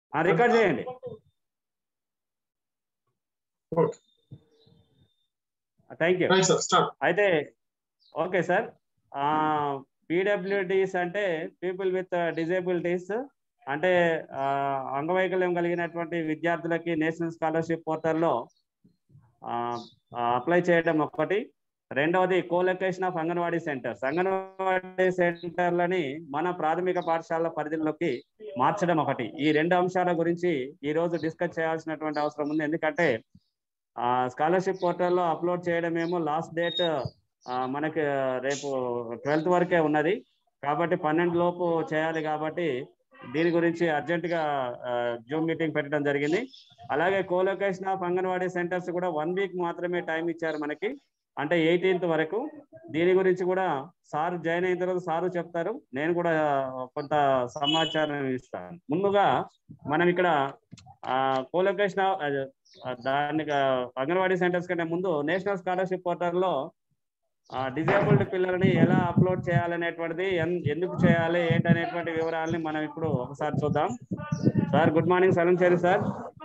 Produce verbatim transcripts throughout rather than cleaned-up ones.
Record చేయండి. Thank you. అయితే okay sir, PWDs అంటే పీపుల్ విత్ డిజేబిలిటీస్, అంటే అంగవైకల్యం కలిగినటువంటి విద్యార్థులకి నేషనల్ స్కాలర్షిప్ పోర్టల్లో అప్లై చేయడం ఒకటి. రెండవది colocation of anganwadi centres. Anganwadi సెంటర్లని మన ప్రాథమిక పాఠశాల పరిధిలోకి మార్చడం ఒకటి. ఈ రెండు అంశాల గురించి ఈరోజు డిస్కస్ చేయాల్సినటువంటి అవసరం ఉంది. ఎందుకంటే స్కాలర్షిప్ పోర్టల్లో అప్లోడ్ చేయడం ఏమో లాస్ట్ డేట్ మనకి రేపు ట్వెల్త్ వరకే ఉన్నది, కాబట్టి పన్నెండు లోపు చేయాలి. కాబట్టి దీని గురించి అర్జెంటుగా జూమ్ మీటింగ్ పెట్టడం జరిగింది. అలాగే కోలొకేషన్ ఆఫ్ అంగన్వాడీ సెంటర్స్ కూడా వన్ వీక్ మాత్రమే టైం ఇచ్చారు మనకి, అంటే ఎయిటీన్త్ వరకు. దీని గురించి కూడా సార్ జాయిన్ అయిన తర్వాత సారు చెప్తారు, నేను కూడా కొంత సమాచారం ఇస్తాను. ముందుగా మనం ఇక్కడ కోలొకేషన్ దాన్ని అంగన్వాడీ సెంటర్స్ కంటే ముందు నేషనల్ స్కాలర్షిప్ పోర్టల్లో డిజేబుల్డ్ పిల్లలని ఎలా అప్లోడ్ చేయాలనేటువంటిది, ఎందుకు చేయాలి ఏంటనేటువంటి వివరాలని మనం ఇప్పుడు ఒకసారి చూద్దాం. Sir good morning. సలం చేరి sir.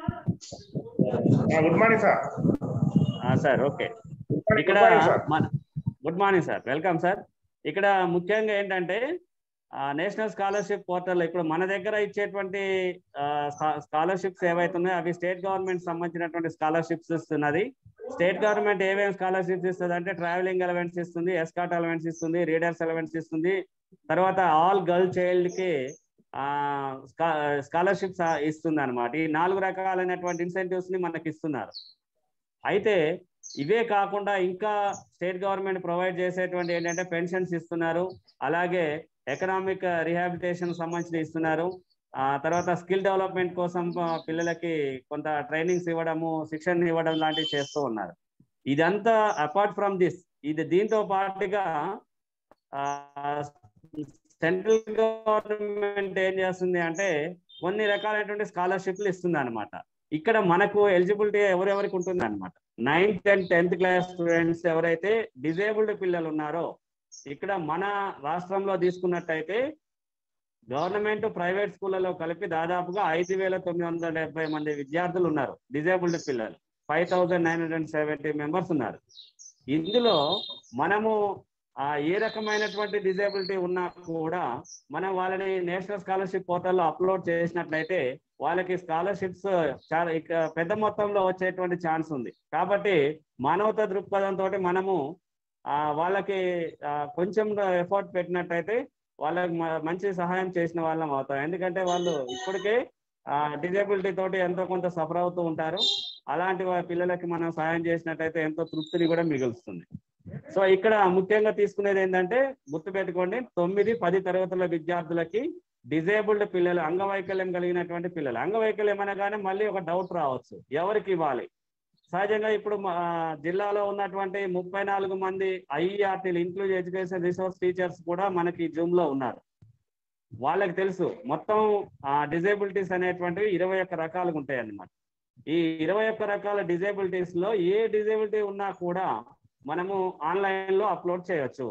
Good morning sir. Sir okay, ఇక్కడ మన good morning sir, welcome sir. ఇక్కడ ముఖ్యంగా ఏంటంటే నేషనల్ స్కాలర్షిప్ పోర్టల్ ఇప్పుడు మన దగ్గర ఇచ్చేటువంటి స్కాలర్షిప్స్ ఏవైతే ఉన్నాయో అవి స్టేట్ గవర్నమెంట్ సంబంధించినటువంటి స్కాలర్షిప్స్ ఇస్తున్నది. స్టేట్ గవర్నమెంట్ ఏమేమి స్కాలర్షిప్స్ ఇస్తుంది అంటే ట్రావెలింగ్ అలవెన్స్ ఇస్తుంది, ఎస్కాట్ అలవెన్స్ ఇస్తుంది, రీడర్స్ అలవెన్స్ ఇస్తుంది, తర్వాత ఆల్ గర్ల్ చైల్డ్ కి స్కాలర్షిప్స్ ఇస్తుంది అనమాట. ఈ నాలుగు రకాలైనటువంటి ఇన్సెంటివ్స్ ని మనకి ఇస్తున్నారు. అయితే ఇవే కాకుండా ఇంకా స్టేట్ గవర్నమెంట్ ప్రొవైడ్ చేసేటువంటి ఏంటంటే పెన్షన్స్ ఇస్తున్నారు, అలాగే ఎకనామిక్ రిహాబిలిటేషన్ సంబంధించి ఇస్తున్నారు, ఆ తర్వాత స్కిల్ డెవలప్మెంట్ కోసం పిల్లలకి కొంత ట్రైనింగ్స్ ఇవ్వడము, శిక్షణ ఇవ్వడం లాంటివి చేస్తూ ఉన్నారు. ఇదంతా అపార్ట్ ఫ్రమ్ దిస్, ఇది దీంతో పాటుగా సెంట్రల్ గవర్నమెంట్ ఏం చేస్తుంది అంటే కొన్ని రకాలైనటువంటి స్కాలర్షిప్లు ఇస్తుంది అనమాట. ఇక్కడ మనకు ఎలిజిబిలిటీ ఎవరెవరికి ఉంటుంది అనమాట. Ninth and tenth class students ఎవరైతే డిజేబుల్డ్ పిల్లలు ఉన్నారో, ఇక్కడ మన రాష్ట్రంలో తీసుకున్నట్టయితే గవర్నమెంట్ ప్రైవేట్ స్కూళ్ళలో కలిపి దాదాపుగా ఐదు వేల తొమ్మిది వందల డెబ్బై మంది విద్యార్థులు ఉన్నారు. డిజేబుల్డ్ పిల్లలు five thousand nine hundred seventy members ఉన్నారు. ఇందులో మనము ఏ రకమైనటువంటి డిజేబిలిటీ ఉన్నా కూడా మనం వాళ్ళని నేషనల్ స్కాలర్షిప్ పోర్టల్లో అప్లోడ్ చేసినట్లయితే వాళ్ళకి స్కాలర్షిప్స్ చాలా పెద్ద మొత్తంలో వచ్చేటువంటి ఛాన్స్ ఉంది. కాబట్టి మానవతా దృక్పథంతో మనము వాళ్ళకి కొంచెం ఎఫర్ట్ పెట్టినట్టయితే వాళ్ళకి మంచి సహాయం చేసిన వాళ్ళం అవుతాం. ఎందుకంటే వాళ్ళు ఇప్పటికే డిజేబిలిటీ తోటి ఎంతో కొంత సఫర్ అవుతూ ఉంటారు. అలాంటి పిల్లలకి మనం సహాయం చేసినట్టయితే ఎంతో తృప్తిని కూడా మిగులుస్తుంది. సో ఇక్కడ ముఖ్యంగా తీసుకునేది ఏంటంటే గుర్తుపెట్టుకోండి, తొమ్మిది పది తరగతుల విద్యార్థులకి డిజేబుల్డ్ పిల్లలు, అంగవైకల్యం కలిగినటువంటి పిల్లలు. అంగవైకల్యం అనగానే మళ్ళీ ఒక డౌట్ రావచ్చు, ఎవరికి ఇవ్వాలి? సహజంగా ఇప్పుడు జిల్లాలో ఉన్నటువంటి ముప్పై నాలుగు మంది ఐఈఆర్టీలు ఇంక్లూజివ్ ఎడ్యుకేషన్ రిసోర్స్ టీచర్స్ కూడా మనకి జూమ్ లో ఉన్నారు. వాళ్ళకి తెలుసు మొత్తం డిజేబిలిటీస్ అనేటువంటివి ఇరవై ఒక్క రకాలుగా ఉంటాయి అన్నమాట. ఈ ఇరవై ఒక్క రకాల డిజేబిలిటీస్ లో ఏ డిజేబిలిటీ ఉన్నా కూడా మనము ఆన్లైన్ లో అప్లోడ్ చేయవచ్చు,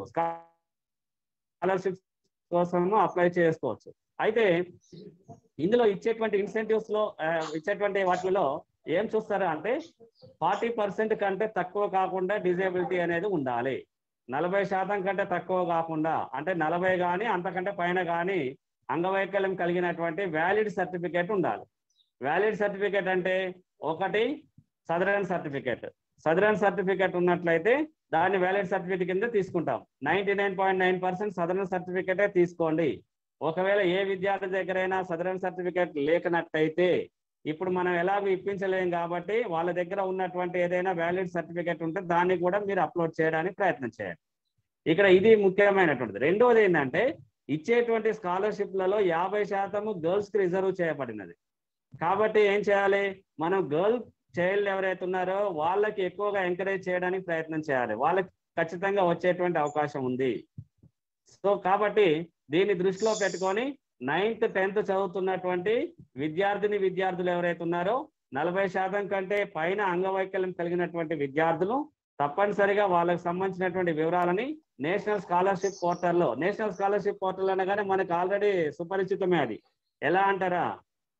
స్కాలర్షిప్ కోసము అప్లై చేసుకోవచ్చు. అయితే ఇందులో ఇచ్చేటువంటి ఇన్సెంటివ్స్ లో ఇచ్చేటువంటి వాటిలో ఏం చూస్తారా అంటే ఫార్టీ పర్సెంట్ కంటే తక్కువ కాకుండా డిజేబిలిటీ అనేది ఉండాలి. నలభై శాతం కంటే తక్కువ కాకుండా, అంటే నలభై కానీ అంతకంటే పైన కానీ అంగవైకల్యం కలిగినటువంటి వ్యాలిడ్ సర్టిఫికేట్ ఉండాలి. వ్యాలిడ్ సర్టిఫికేట్ అంటే ఒకటి సదరన్ సర్టిఫికేట్. సదరన్ సర్టిఫికేట్ ఉన్నట్లయితే దాన్ని వ్యాలిడ్ సర్టిఫికేట్ కింద తీసుకుంటాం. Ninety nine point nine percent సదరన్ సర్టిఫికేటే తీసుకోండి. ఒకవేళ ఏ విద్యార్థి దగ్గరైనా సదరన్ సర్టిఫికేట్ లేకనట్టయితే ఇప్పుడు మనం ఎలాగో ఇప్పించలేం కాబట్టి వాళ్ళ దగ్గర ఉన్నటువంటి ఏదైనా వ్యాలిడ్ సర్టిఫికేట్ ఉంటే దాన్ని కూడా మీరు అప్లోడ్ చేయడానికి ప్రయత్నం చేయండి. ఇక్కడ ఇది ముఖ్యమైనటువంటిది. రెండవది ఏంటంటే ఇచ్చేటువంటి స్కాలర్షిప్లలో యాభై శాతము గర్ల్స్కి రిజర్వ్ చేయబడినది. కాబట్టి ఏం చేయాలి, మనం గర్ల్ చైల్డ్ ఎవరైతే ఉన్నారో వాళ్ళకి ఎక్కువగా ఎంకరేజ్ చేయడానికి ప్రయత్నం చేయాలి. వాళ్ళకి ఖచ్చితంగా వచ్చేటువంటి అవకాశం ఉంది. సో కాబట్టి దీన్ని దృష్టిలో పెట్టుకొని నైన్త్ టెన్త్ చదువుతున్నటువంటి విద్యార్థిని విద్యార్థులు ఎవరైతే ఉన్నారో నలభై శాతం కంటే పైన అంగవైకల్యం కలిగినటువంటి విద్యార్థులు తప్పనిసరిగా వాళ్ళకి సంబంధించినటువంటి వివరాలని నేషనల్ స్కాలర్షిప్ పోర్టల్లో, నేషనల్ స్కాలర్షిప్ పోర్టల్ అనగానే మనకు ఆల్రెడీ సుపరిచితమే. అది ఎలా అంటారా,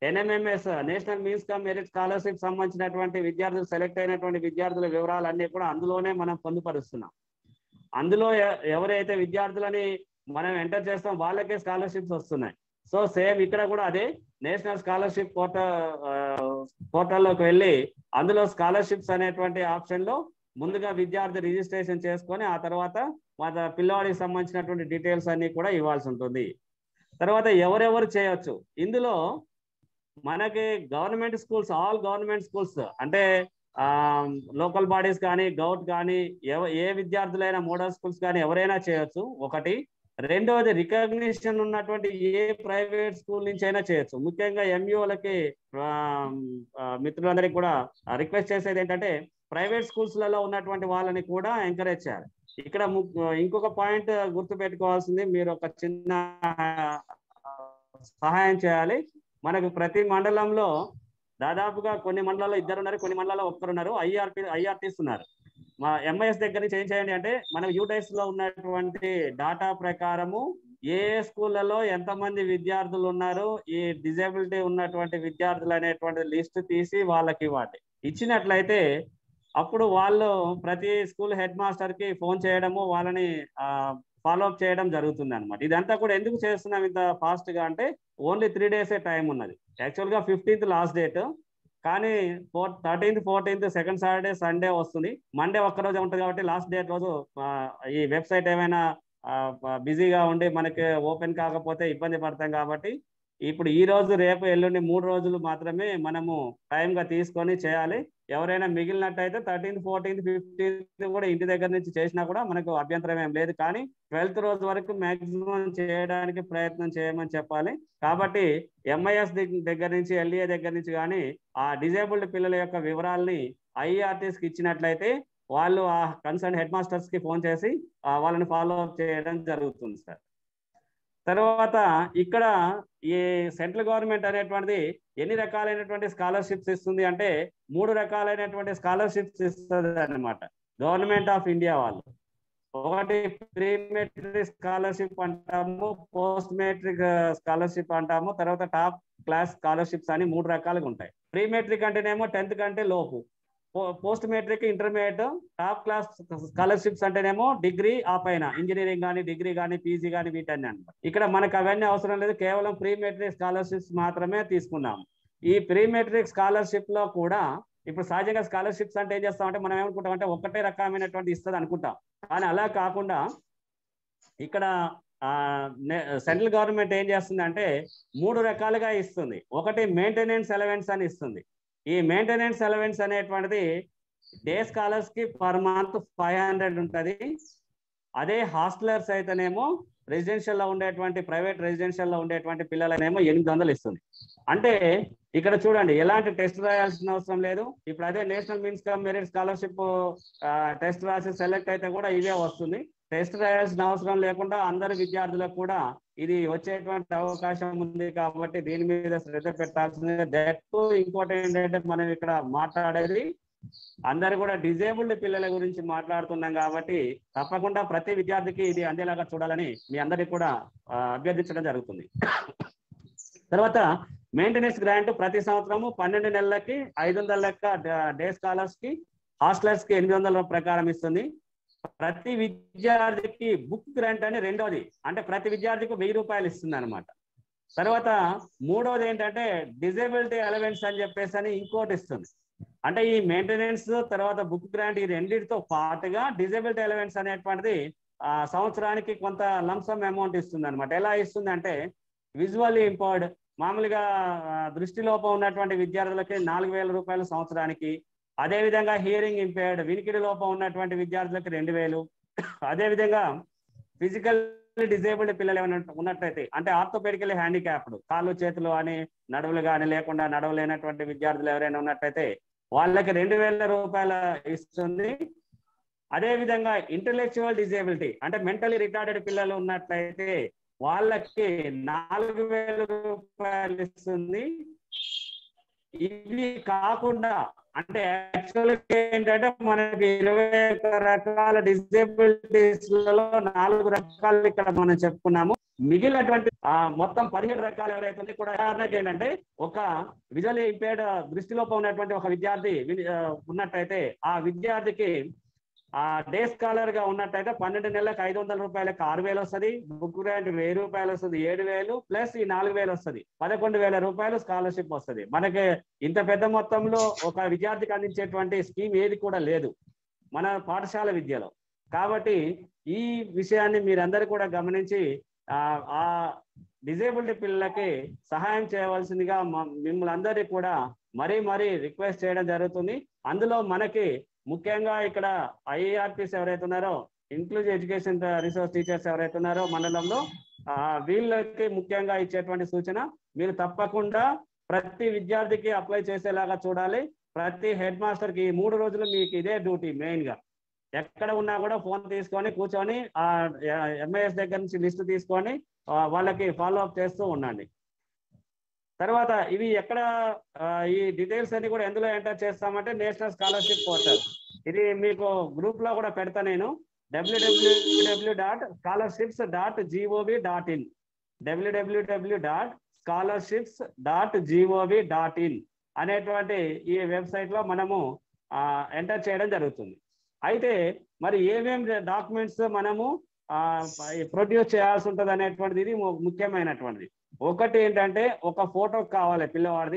NMMS national means cum merit scholarship సంబంధించినటువంటి విద్యార్థులు సెలెక్ట్ అయినటువంటి విద్యార్థుల వివరాలన్నీ కూడా అందులోనే మనం పొందుపరుస్తున్నాం. అందులో ఎవరైతే విద్యార్థులని మనం ఎంటర్ చేస్తాం వాళ్ళకే స్కాలర్షిప్స్ వస్తున్నాయి. సో సేమ్ ఇక్కడ కూడా అదే నేషనల్ స్కాలర్షిప్ పోర్టల్ పోర్టల్లోకి వెళ్ళి అందులో స్కాలర్షిప్స్ అనేటువంటి ఆప్షన్ లో ముందుగా విద్యార్థి రిజిస్ట్రేషన్ చేసుకొని ఆ తర్వాత మన పిల్లవాడికి సంబంధించినటువంటి డీటెయిల్స్ అన్ని కూడా ఇవ్వాల్సి ఉంటుంది. తర్వాత ఎవరెవరు చేయొచ్చు ఇందులో మనకి government schools all government schools అంటే ఆ లోకల్ బాడీస్ కానీ గౌట్ కానీ ఏ విద్యార్థులైనా మోడల్ స్కూల్స్ కానీ ఎవరైనా చేయొచ్చు ఒకటి. రెండవది రికగ్నిషన్ ఉన్నటువంటి ఏ ప్రైవేట్ స్కూల్ నుంచి అయినా చేయొచ్చు. ముఖ్యంగా ఎంయూలకి మిత్రులందరికీ కూడా రిక్వెస్ట్ చేసేది ఏంటంటే ప్రైవేట్ స్కూల్స్ లలో ఉన్నటువంటి వాళ్ళని కూడా ఎంకరేజ్ చేయాలి. ఇక్కడ ఇంకొక పాయింట్ గుర్తు పెట్టుకోవాల్సింది, మీరు ఒక చిన్న సహాయం చేయాలి. మనకు ప్రతి మండలంలో దాదాపుగా కొన్ని మండలాల్లో ఇద్దరు ఉన్నారు, కొన్ని మండలాల్లో ఒక్కరున్నారు, ఐఆర్పి ఐఆర్టీస్ ఉన్నారు. మా ఎంఐఎస్ దగ్గర నుంచి ఏం చేయండి అంటే మనం యూడైస్ లో ఉన్నటువంటి డాటా ప్రకారము ఏ స్కూళ్ళలో ఎంతమంది విద్యార్థులు ఉన్నారు, ఈ డిజేబిలిటీ ఉన్నటువంటి విద్యార్థులు అనేటువంటి లిస్ట్ తీసి వాళ్ళకి ఇవ్వండి. ఇచ్చినట్లయితే అప్పుడు వాళ్ళు ప్రతి స్కూల్ హెడ్ మాస్టర్ కి ఫోన్ చేయడము వాళ్ళని ఫాలో అప్ చేయడం జరుగుతుంది అనమాట. ఇదంతా కూడా ఎందుకు చేస్తున్నాం ఇంత ఫాస్ట్ గా అంటే ఓన్లీ త్రీ డేసే టైం ఉన్నది. యాక్చువల్ గా ఫిఫ్టీన్త్ లాస్ట్ డేట్, కానీ four thirteenth fourteenth second Saturday Sunday వస్తుంది. మండే ఒక్కరోజు ఉంటుంది కాబట్టి లాస్ట్ డేట్ రోజు ఈ వెబ్సైట్ ఏమైనా బిజీగా ఉండి మనకి ఓపెన్ కాకపోతే ఇబ్బంది పడతాం కాబట్టి ఇప్పుడు ఈ రోజు రేపు ఎల్లుండి మూడు రోజులు మాత్రమే మనము టైంగా తీసుకొని చేయాలి. ఎవరైనా మిగిలినట్టయితే థర్టీన్త్ ఫోర్టీన్త్ ఫిఫ్టీన్త్ కూడా ఇంటి దగ్గర నుంచి చేసినా కూడా మనకు అభ్యంతరం ఏం లేదు, కానీ ట్వెల్త్ రోజు వరకు మాక్సిమం చేయడానికి ప్రయత్నం చేయమని చెప్పాలి. కాబట్టి ఎంఐఎస్ దగ్గర నుంచి ఎల్ఈఏ దగ్గర నుంచి కానీ ఆ డిజేబుల్డ్ పిల్లల యొక్క వివరాలని ఐఆర్టీస్కి ఇచ్చినట్లయితే వాళ్ళు ఆ కన్సర్న్ హెడ్ మాస్టర్స్ కి ఫోన్ చేసి వాళ్ళని ఫాలో అప్ చేయడం జరుగుతుంది సార్. తర్వాత ఇక్కడ ఈ సెంట్రల్ గవర్నమెంట్ అనేటువంటిది ఎన్ని రకాలైనటువంటి స్కాలర్షిప్స్ ఇస్తుంది అంటే మూడు రకాలైనటువంటి స్కాలర్షిప్స్ ఇస్తుంది అన్నమాట గవర్నమెంట్ ఆఫ్ ఇండియా వాళ్ళు. ఒకటి ప్రీ మెట్రిక్ స్కాలర్షిప్ అంటాము, పోస్ట్ మెట్రిక్ స్కాలర్షిప్ అంటాము, తర్వాత టాప్ క్లాస్ స్కాలర్షిప్స్ అని మూడు రకాలుగా ఉంటాయి. ప్రీ మెట్రిక్ అంటేనేమో టెన్త్ కంటే లోపు, post matric intermediate, top class scholarships అంటేనేమో డిగ్రీ ఆ పైన ఇంజనీరింగ్ కానీ డిగ్రీ కానీ పీజీ కానీ వీటన్ని అనమాట. ఇక్కడ మనకు అవన్నీ అవసరం లేదు, కేవలం ప్రీ మెట్రిక్ స్కాలర్షిప్స్ మాత్రమే తీసుకున్నాం. ఈ ప్రీ మెట్రిక్ స్కాలర్షిప్ లో కూడా ఇప్పుడు సహజంగా స్కాలర్షిప్స్ అంటే ఏం చేస్తామంటే మనం ఏమనుకుంటాం అంటే ఒకటే రకమైనటువంటి ఇస్తుంది అనుకుంటాం, కానీ అలా కాకుండా ఇక్కడ సెంట్రల్ గవర్నమెంట్ ఏం చేస్తుంది అంటే మూడు రకాలుగా ఇస్తుంది. ఒకటి మెయింటెనెన్స్ అలవెన్స్ అని ఇస్తుంది. ఈ మెయింటెనెన్స్ అలవెన్స్ అనేటువంటిది డే స్కాలర్స్ కి పర్ మంత్ ఫైవ్ హండ్రెడ్ ఉంటుంది. అదే హాస్టలర్స్ అయితేనేమో రెసిడెన్షియల్ లో ఉండేటువంటి ప్రైవేట్ రెసిడెన్షియల్ లో ఉండేటువంటి పిల్లలనేమో ఎనిమిది వందలు ఇస్తుంది. అంటే ఇక్కడ చూడండి ఎలాంటి టెస్ట్ రాయాల్సిన అవసరం లేదు. ఇప్పుడు అదే national means cum merit scholarship test రాసి సెలెక్ట్ అయితే కూడా ఇదే వస్తుంది. టెస్ట్ రాయాల్సిన అవసరం లేకుండా అందరి విద్యార్థులకు కూడా ఇది వచ్చేటువంటి అవకాశం ఉంది కాబట్టి దీని మీద శ్రద్ధ పెట్టాల్సింది. దట్ ఇంకోటి ఏంటంటే మనం ఇక్కడ మాట్లాడేది అందరు కూడా డిజేబుల్డ్ పిల్లల గురించి మాట్లాడుతున్నాం కాబట్టి తప్పకుండా ప్రతి విద్యార్థికి ఇది అందేలాగా చూడాలని మీ అందరికి కూడా అభ్యర్థించడం జరుగుతుంది. తర్వాత మెయింటెనెన్స్ గ్రాంట్ ప్రతి సంవత్సరము పన్నెండు నెలలకి ఐదు వందల లెక్క డే స్కాలర్స్ కి హాస్టలర్స్ కి ఎనిమిది వందల ప్రకారం ఇస్తుంది. ప్రతి విద్యార్థికి బుక్ గ్రాంట్ అని రెండోది, అంటే ప్రతి విద్యార్థికి వెయ్యి రూపాయలు ఇస్తుంది అనమాట. తర్వాత మూడోది ఏంటంటే డిజేబిలిటీ అలవెన్స్ అని చెప్పేసి అని ఇంకోటి ఇస్తుంది. అంటే ఈ మెయింటెనెన్స్ తర్వాత బుక్ గ్రాంట్ ఈ రెండింటితో పాటుగా డిజేబిలిటీ అలవెన్స్ అనేటువంటిది ఆ సంవత్సరానికి కొంత లంసమ్ అమౌంట్ ఇస్తుంది అనమాట. ఎలా ఇస్తుంది అంటే విజువల్లీ ఇంపర్డ్ మామూలుగా దృష్టి లోపం ఉన్నటువంటి విద్యార్థులకి నాలుగు వేల రూపాయలు సంవత్సరానికి, అదేవిధంగా హియరింగ్ ఇంపేర్డ్ వినికిడి లోపం ఉన్నటువంటి విద్యార్థులకి రెండు వేలు, అదేవిధంగా ఫిజికల్ డిజేబుల్డ్ పిల్లలు ఏమైనా ఉన్నట్లయితే అంటే ఆర్థోపెడికల్ హ్యాండిక్యాప్డ్ కాళ్ళు చేతులు అని నడువులు కానీ లేకుండా నడవలేనటువంటి విద్యార్థులు ఎవరైనా ఉన్నట్లయితే వాళ్ళకి రెండు వేల రూపాయలు ఇస్తుంది. అదేవిధంగా ఇంటలెక్చువల్ డిజేబిలిటీ అంటే మెంటలీ రిటార్డెడ్ పిల్లలు ఉన్నట్లయితే వాళ్ళకి నాలుగు వేల రూపాయలు ఇస్తుంది. ఇవి కాకుండా అంటే యాక్చువల్గా ఏంటంటే మనకి ఇరవై రకాల డిజేబిలిటీస్ లలో నాలుగు రకాలు ఇక్కడ మనం చెప్పుకున్నాము. మిగిలినటువంటి మొత్తం పదిహేడు రకాలు ఎవరైతే కూడా ఉదాహరణకి ఏంటంటే ఒక విజువల్ ఇంపేర్డ్ దృష్టిలోపం ఉన్నటువంటి ఒక విద్యార్థి ఉన్నట్టయితే ఆ విద్యార్థికి ఆ డే స్కాలర్ గా ఉన్నట్టయితే పన్నెండు నెలలకు ఐదు వందల రూపాయలకు ఆరు వేలు వస్తుంది, బుక్ గ్రాంట్ వెయ్యి రూపాయలు వస్తుంది, ఏడు వేలు ప్లస్ ఈ నాలుగు వేలు వస్తుంది, పదకొండు వేల రూపాయలు స్కాలర్షిప్ వస్తుంది. మనకి ఇంత పెద్ద మొత్తంలో ఒక విద్యార్థికి అందించేటువంటి స్కీమ్ ఏది కూడా లేదు మన పాఠశాల విద్యలో. కాబట్టి ఈ విషయాన్ని మీరందరూ కూడా గమనించి ఆ డిజేబిలిటీ పిల్లలకి సహాయం చేయవలసిందిగా మిమ్మల్ని అందరినీ కూడా మరీ మరీ రిక్వెస్ట్ చేయడం జరుగుతుంది. అందులో మనకి ముఖ్యంగా ఇక్కడ ఐఏఆర్పీస్ ఎవరైతే ఉన్నారో, ఇంక్లూజివ్ ఎడ్యుకేషన్ రిసోర్స్ టీచర్స్ ఎవరైతే ఉన్నారో మండలంలో, ఆ వీళ్ళకి ముఖ్యంగా ఇచ్చేటువంటి సూచన, మీరు తప్పకుండా ప్రతి విద్యార్థికి అప్లై చేసేలాగా చూడాలి. ప్రతి హెడ్ మాస్టర్ కి మూడు రోజులు మీకు ఇదే డ్యూటీ మెయిన్ గా. ఎక్కడ ఉన్నా కూడా ఫోన్ తీసుకొని కూర్చొని ఆ ఎంఐఎస్ దగ్గర నుంచి లిస్ట్ తీసుకొని వాళ్ళకి ఫాలో అప్ చేస్తూ ఉండండి. తర్వాత ఇవి ఎక్కడ ఈ డీటెయిల్స్ అన్ని కూడా ఎందులో ఎంటర్ చేస్తామంటే నేషనల్ స్కాలర్షిప్ పోర్టల్. ఇది మీకు గ్రూప్ లో కూడా పెడతా నేను. WWW dot scholarships dot GOV dot in WWW dot scholarships dot GOV dot in అనేటువంటి ఈ వెబ్సైట్ లో మనము ఎంటర్ చేయడం జరుగుతుంది. అయితే మరి ఏమేమి డాక్యుమెంట్స్ మనము ప్రొడ్యూస్ చేయాల్సి ఉంటుంది అనేటువంటిది ఇది ముఖ్యమైనటువంటిది. ఒకటి ఏంటంటే ఒక ఫోటో కావాలి పిల్లవాడిది.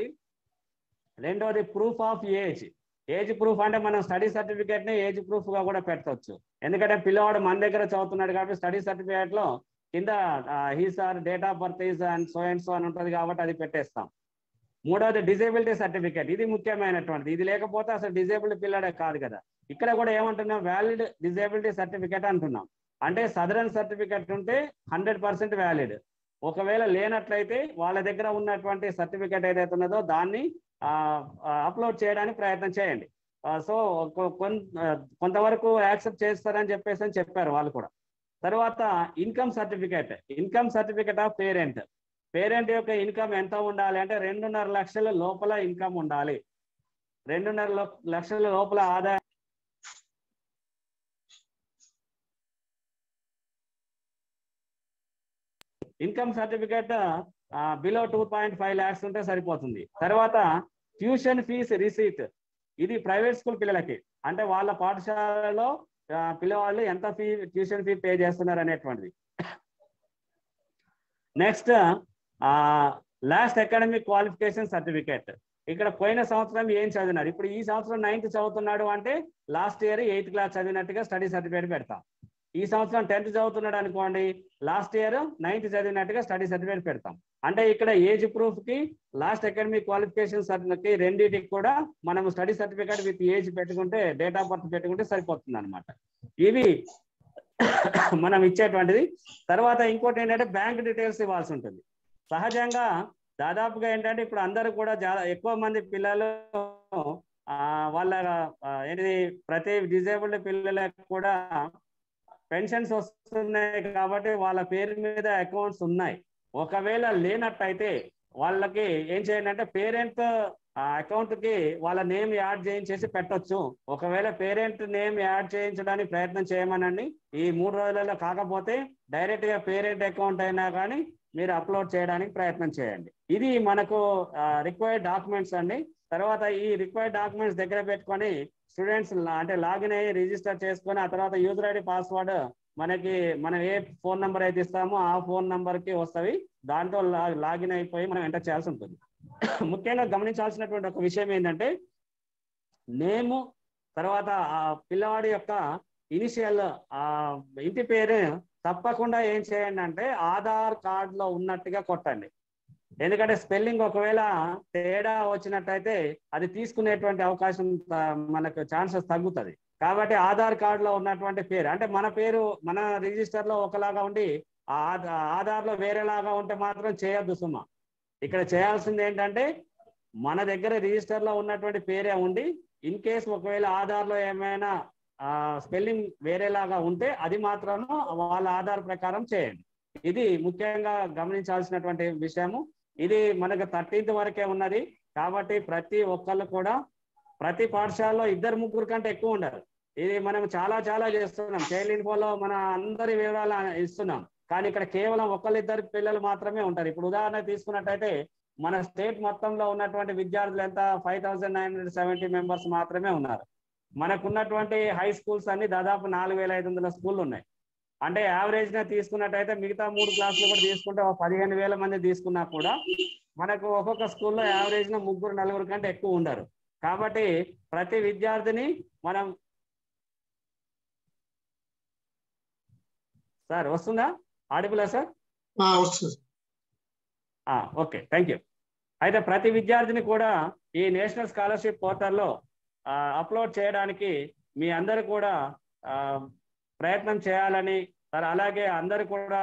రెండవది proof of age. Age proof అంటే మనం స్టడీ సర్టిఫికేట్ ని ఏజ్ ప్రూఫ్ గా కూడా పెట్టవచ్చు. ఎందుకంటే పిల్లవాడు మన దగ్గర చదువుతున్నాడు కాబట్టి స్టడీ సర్టిఫికేట్ లో కింద his or date of birth is and so and so అని ఉంటుంది కాబట్టి అది పెట్టేస్తాం. మూడవది డిజేబిలిటీ సర్టిఫికేట్. ఇది ముఖ్యమైనటువంటిది. ఇది లేకపోతే అసలు డిజేబిలిటీ పిల్లడే కాదు కదా. ఇక్కడ కూడా ఏమంటున్నాం, వ్యాలిడ్ డిజేబిలిటీ సర్టిఫికేట్ అంటున్నాం. అంటే సదరన్ సర్టిఫికేట్ ఉంటే హండ్రెడ్ పర్సెంట్ వ్యాలిడ్. ఒకవేళ లేనట్లయితే వాళ్ళ దగ్గర ఉన్నటువంటి సర్టిఫికేట్ ఏదైతే ఉన్నదో దాన్ని అప్లోడ్ చేయడానికి ప్రయత్నం చేయండి. సో కొంతవరకు యాక్సెప్ట్ చేస్తారని చెప్పేసి అని చెప్పారు వాళ్ళు కూడా. తర్వాత income certificate. Income certificate of parent. Parent యొక్క ఇన్కమ్ ఎంత ఉండాలి అంటే రెండున్నర లక్షల లోపల ఇన్కమ్ ఉండాలి. రెండున్నర లక్షల లోపల ఆదాయం income certificate below two point five lakhs ఉంటే సరిపోతుంది. తర్వాత ట్యూషన్ ఫీజ్ రిసీట్. ఇది ప్రైవేట్ స్కూల్ పిల్లలకి, అంటే వాళ్ళ పాఠశాలలో పిల్లవాళ్ళు ఎంత ఫీ ట్యూషన్ ఫీ పే చేస్తున్నారు అనేటువంటిది. Next last academic qualification certificate. ఇక్కడ పోయిన సంవత్సరం ఏం చదివినారు, ఇప్పుడు ఈ సంవత్సరం నైన్త్ చదువుతున్నాడు అంటే లాస్ట్ ఇయర్ ఎయిత్ క్లాస్ చదివినట్టుగా స్టడీ సర్టిఫికేట్ పెడతాం. ఈ సంవత్సరం టెన్త్ చదువుతున్నాడు అనుకోండి, లాస్ట్ ఇయర్ నైన్త్ చదివినట్టుగా స్టడీ సర్టిఫికేట్ పెడతాం. అంటే ఇక్కడ ఏజ్ ప్రూఫ్ కి లాస్ట్ అకాడమిక్ క్వాలిఫికేషన్ సర్టిఫికేట్ కి రెండింటికి కూడా మనం స్టడీ సర్టిఫికేట్ విత్ ఏజ్ పెట్టుకుంటే, డేట్ ఆఫ్ బర్త్ పెట్టుకుంటే సరిపోతుంది అనమాట. ఇవి మనం ఇచ్చేటువంటిది. తర్వాత ఇంకోటి ఏంటంటే బ్యాంక్ డీటెయిల్స్ ఇవ్వాల్సి ఉంటుంది. సహజంగా దాదాపుగా ఏంటంటే ఇప్పుడు అందరూ కూడా చాలా ఎక్కువ మంది పిల్లలు వాళ్ళ ఏంటిది ప్రతి డిజేబుల్డ్ పిల్లలకు కూడా పెన్షన్స్ వస్తున్నాయి కాబట్టి వాళ్ళ పేరు మీద అకౌంట్స్ ఉన్నాయి. ఒకవేళ లేనట్టయితే వాళ్ళకి ఏం చేయండి అంటే పేరెంట్ అకౌంట్ కి వాళ్ళ నేమ్ యాడ్ చేయించేసి పెట్టొచ్చు. ఒకవేళ పేరెంట్ నేమ్ యాడ్ చేయించడానికి ప్రయత్నం చేయమనండి. ఈ మూడు రోజులలో కాకపోతే డైరెక్ట్ గా పేరెంట్ అకౌంట్ అయినా కానీ మీరు అప్లోడ్ చేయడానికి ప్రయత్నం చేయండి. ఇది మనకు రిక్వైర్డ్ డాక్యుమెంట్స్ అండి. తర్వాత ఈ రిక్వైర్డ్ డాక్యుమెంట్స్ దగ్గర పెట్టుకొని స్టూడెంట్స్ అంటే లాగిన్ అయ్యి రిజిస్టర్ చేసుకొని ఆ తర్వాత యూజర్ ఐడి పాస్వర్డ్ మనకి మనం ఏ ఫోన్ నెంబర్ అయితే ఇస్తామో ఆ ఫోన్ నెంబర్ కి వస్తాయి. దాంట్లో లాగిన్ అయిపోయి మనం ఎంటర్ చేయాల్సి ఉంటుంది. ముఖ్యంగా గమనించాల్సినటువంటి ఒక విషయం ఏంటంటే నేము, తర్వాత ఆ పిల్లవాడి యొక్క ఇనిషియల్ ఆ ఇంటి పేరు తప్పకుండా ఏం చేయండి అంటే ఆధార్ కార్డులో ఉన్నట్టుగా కొట్టండి. ఎందుకంటే స్పెల్లింగ్ ఒకవేళ తేడా వచ్చినట్టయితే అది తీసుకునేటువంటి అవకాశం మనకు ఛాన్సెస్ తగ్గుతుంది. కాబట్టి ఆధార్ కార్డులో ఉన్నటువంటి పేరు అంటే మన పేరు మన రిజిస్టర్ లో ఒకలాగా ఉండి ఆధార్ లో వేరేలాగా ఉంటే మాత్రం చేయొద్దు సుమా. ఇక్కడ చేయాల్సింది ఏంటంటే మన దగ్గర రిజిస్టర్ లో ఉన్నటువంటి పేరే ఉండి ఇన్ కేస్ ఒకవేళ ఆధార్ లో ఏమైనా స్పెల్లింగ్ వేరేలాగా ఉంటే అది మాత్రం వాళ్ళ ఆధార్ ప్రకారం చేయండి. ఇది ముఖ్యంగా గమనించాల్సినటువంటి విషయము. ఇది మనకు థర్టీన్త్ వరకే ఉన్నది కాబట్టి ప్రతి ఒక్కళ్ళు కూడా ప్రతి పాఠశాలలో ఇద్దరు ముగ్గురు కంటే ఎక్కువ ఉండరు. ఇది మనం చాలా చాలా చేస్తున్నాం. చైల్డ్ ఇన్ఫోలో మన అందరి వివరాలు ఇస్తున్నాం. కానీ ఇక్కడ కేవలం ఒకళ్ళిద్దరు పిల్లలు మాత్రమే ఉంటారు. ఇప్పుడు ఉదాహరణ తీసుకున్నట్టయితే మన స్టేట్ మొత్తంలో ఉన్నటువంటి విద్యార్థులు ఎంత five thousand nine hundred seventy members మాత్రమే ఉన్నారు. మనకున్నటువంటి హై స్కూల్స్ అన్ని దాదాపు నాలుగు వేల ఐదు వందల స్కూళ్ళు ఉన్నాయి. అంటే యావరేజ్ గా తీసుకున్నట్టయితే మిగతా మూడు క్లాసులు కూడా తీసుకుంటే పదిహేను వేల మంది తీసుకున్నా కూడా మనకు ఒక్కొక్క స్కూల్లో యావరేజ్ గా ముగ్గురు నలుగురు కంటే ఎక్కువ ఉండరు. కాబట్టి ప్రతి విద్యార్థిని మనం సార్ వస్తుందా ఆడిబులా సార్? వస్తుంది. Okay, thank you. అయితే ప్రతి విద్యార్థిని కూడా ఈ నేషనల్ స్కాలర్షిప్ పోర్టల్లో అప్లోడ్ చేయడానికి మీ అందరు కూడా ప్రయత్నం చేయాలని, అలాగే అందరు కూడా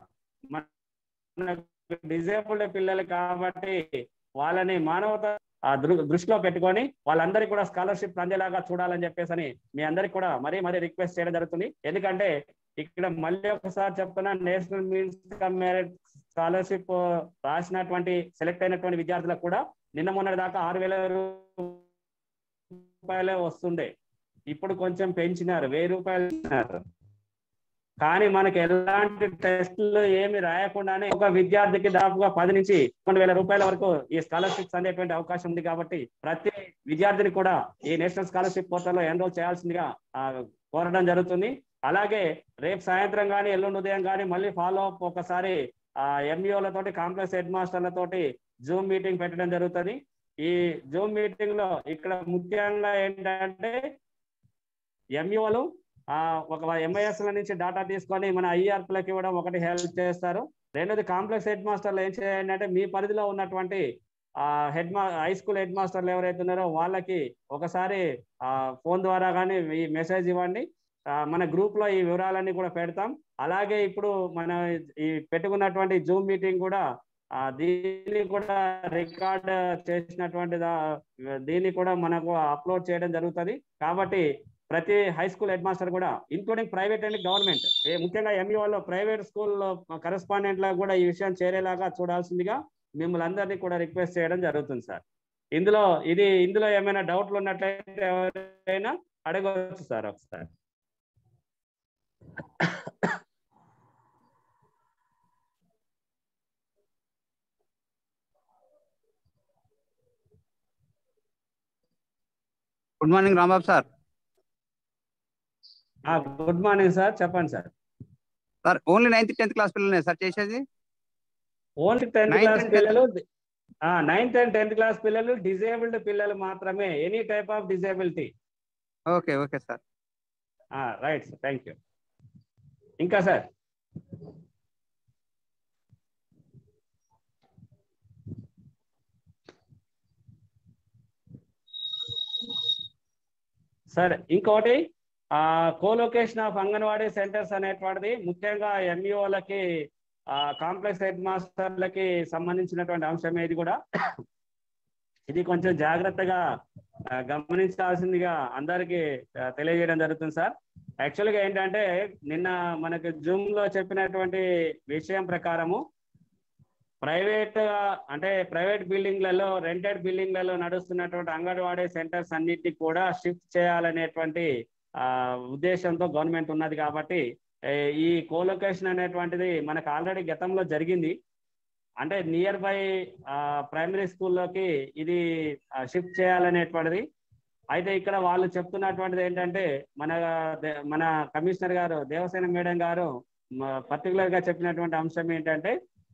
మన డిజేబుల్డ్ పిల్లలు కాబట్టి వాళ్ళని మానవత దృష్టిలో పెట్టుకొని వాళ్ళందరికీ కూడా స్కాలర్షిప్ అందేలాగా చూడాలని చెప్పేసి అని మీ అందరికి కూడా మరీ మరీ రిక్వెస్ట్ చేయడం జరుగుతుంది. ఎందుకంటే ఇక్కడ మళ్ళీ ఒకసారి చెప్తున్నా, national means cum merit scholarship రాసినటువంటి సెలెక్ట్ అయినటువంటి విద్యార్థులకు కూడా నిన్న మొన్నటి దాకా ఆరు వేల రూపాయలే వస్తుండే, ఇప్పుడు కొంచెం పెంచినారు, వెయ్యి రూపాయలు ఇచ్చినారు. కానీ మనకి ఎలాంటి టెస్టులు ఏమి రాయకుండానే ఒక విద్యార్థికి దాదాపుగా పది నుంచి రెండు వేల రూపాయల వరకు ఈ స్కాలర్షిప్స్ అనేటువంటి అవకాశం ఉంది. కాబట్టి ప్రతి విద్యార్థిని కూడా ఈ నేషనల్ స్కాలర్షిప్ పోర్టల్లో ఎన్రోల్ చేయాల్సిందిగా కోరడం జరుగుతుంది. అలాగే రేపు సాయంత్రం కానీ ఎల్లుండి ఉదయం కానీ మళ్ళీ ఫాలో అప్ ఒకసారి ఆ ఎంఈఓలతోటి కాంప్లెక్స్ హెడ్ మాస్టర్లతోటి జూమ్ మీటింగ్ పెట్టడం జరుగుతుంది. ఈ జూమ్ మీటింగ్ లో ఇక్కడ ముఖ్యంగా ఏంటంటే ఎంఈఓలు ఆ ఒక ఎంఐఎస్ల నుంచి డేటా తీసుకొని మన ఐఆర్పీలకు ఇవ్వడం ఒకటి హెల్ప్ చేస్తారు. రెండోది కాంప్లెక్స్ హెడ్ మాస్టర్లు ఏం చేయండి అంటే మీ పరిధిలో ఉన్నటువంటి ఆ హెడ్ మా హై స్కూల్ హెడ్ మాస్టర్లు ఎవరైతే ఉన్నారో వాళ్ళకి ఒకసారి ఆ ఫోన్ ద్వారా కానీ ఈ మెసేజ్ ఇవ్వండి. మన గ్రూప్ లో ఈ వివరాలన్నీ కూడా పెడతాం. అలాగే ఇప్పుడు మన ఈ పెట్టుకున్నటువంటి జూమ్ మీటింగ్ కూడా ఆ దీన్ని కూడా రికార్డ్ చేసినటువంటి దీన్ని కూడా మనకు అప్లోడ్ చేయడం జరుగుతుంది. కాబట్టి ప్రతి హై స్కూల్ హెడ్ మాస్టర్ కూడా ఇంక్లూడింగ్ ప్రైవేట్ అండ్ గవర్నమెంట్, ముఖ్యంగా ఎంఈఓలో ప్రైవేట్ స్కూల్ కరెస్పాండెంట్ లా కూడా ఈ విషయం చేరేలాగా చూడాల్సిందిగా మిమ్మల్ని అందరినీ కూడా రిక్వెస్ట్ చేయడం జరుగుతుంది సార్. ఇందులో ఇది ఇందులో ఏమైనా డౌట్లు ఉన్నట్లయితే ఎవరైనా అడగవచ్చు సార్ ఒకసారి. Good morning Rambabu sir. Good morning sir, చెప్పండి sir. Sir only ninth tenth class పిల్లలే సార్ చేసేది? ఓన్లీ టెన్త్ క్లాస్ పిల్లలు, నైన్త్ అండ్ టెన్త్ క్లాస్ పిల్లలు, డిజేబుల్డ్ పిల్లలు మాత్రమే, any type of disability. Okay okay sir, right sir, thank you. ఇంకా sir sir ఇంకోటి ఆ కోలొకేషన్ ఆఫ్ అంగన్వాడీ సెంటర్స్ అనేటువంటిది ముఖ్యంగా ఎంఈఓలకి కాంప్లెక్స్ హెడ్ మాస్టర్లకి సంబంధించినటువంటి అంశం. ఇది కూడా ఇది కొంచెం జాగ్రత్తగా గమనించాల్సిందిగా అందరికీ తెలియజేయడం జరుగుతుంది సార్. యాక్చువల్గా ఏంటంటే నిన్న మనకు జూమ్ లో చెప్పినటువంటి విషయం ప్రకారము ప్రైవేట్ అంటే ప్రైవేట్ బిల్డింగ్లలో రెంటెడ్ బిల్డింగ్లలో నడుస్తున్నటువంటి అంగన్వాడీ సెంటర్స్ అన్నిటినీ కూడా షిఫ్ట్ చేయాలనేటువంటి ఆ ఉద్దేశంతో గవర్నమెంట్ ఉన్నది. కాబట్టి ఈ కోలొకేషన్ అనేటువంటిది మనకు ఆల్రెడీ గతంలో జరిగింది. అంటే నియర్ బై ప్రైమరీ స్కూల్లోకి ఇది షిఫ్ట్ చేయాలనేటువంటిది. అయితే ఇక్కడ వాళ్ళు చెప్తున్నటువంటిది ఏంటంటే మన మన కమిషనర్ గారు దేవసేన మేడం గారు పర్టికులర్ గా చెప్పినటువంటి అంశం ఏంటంటే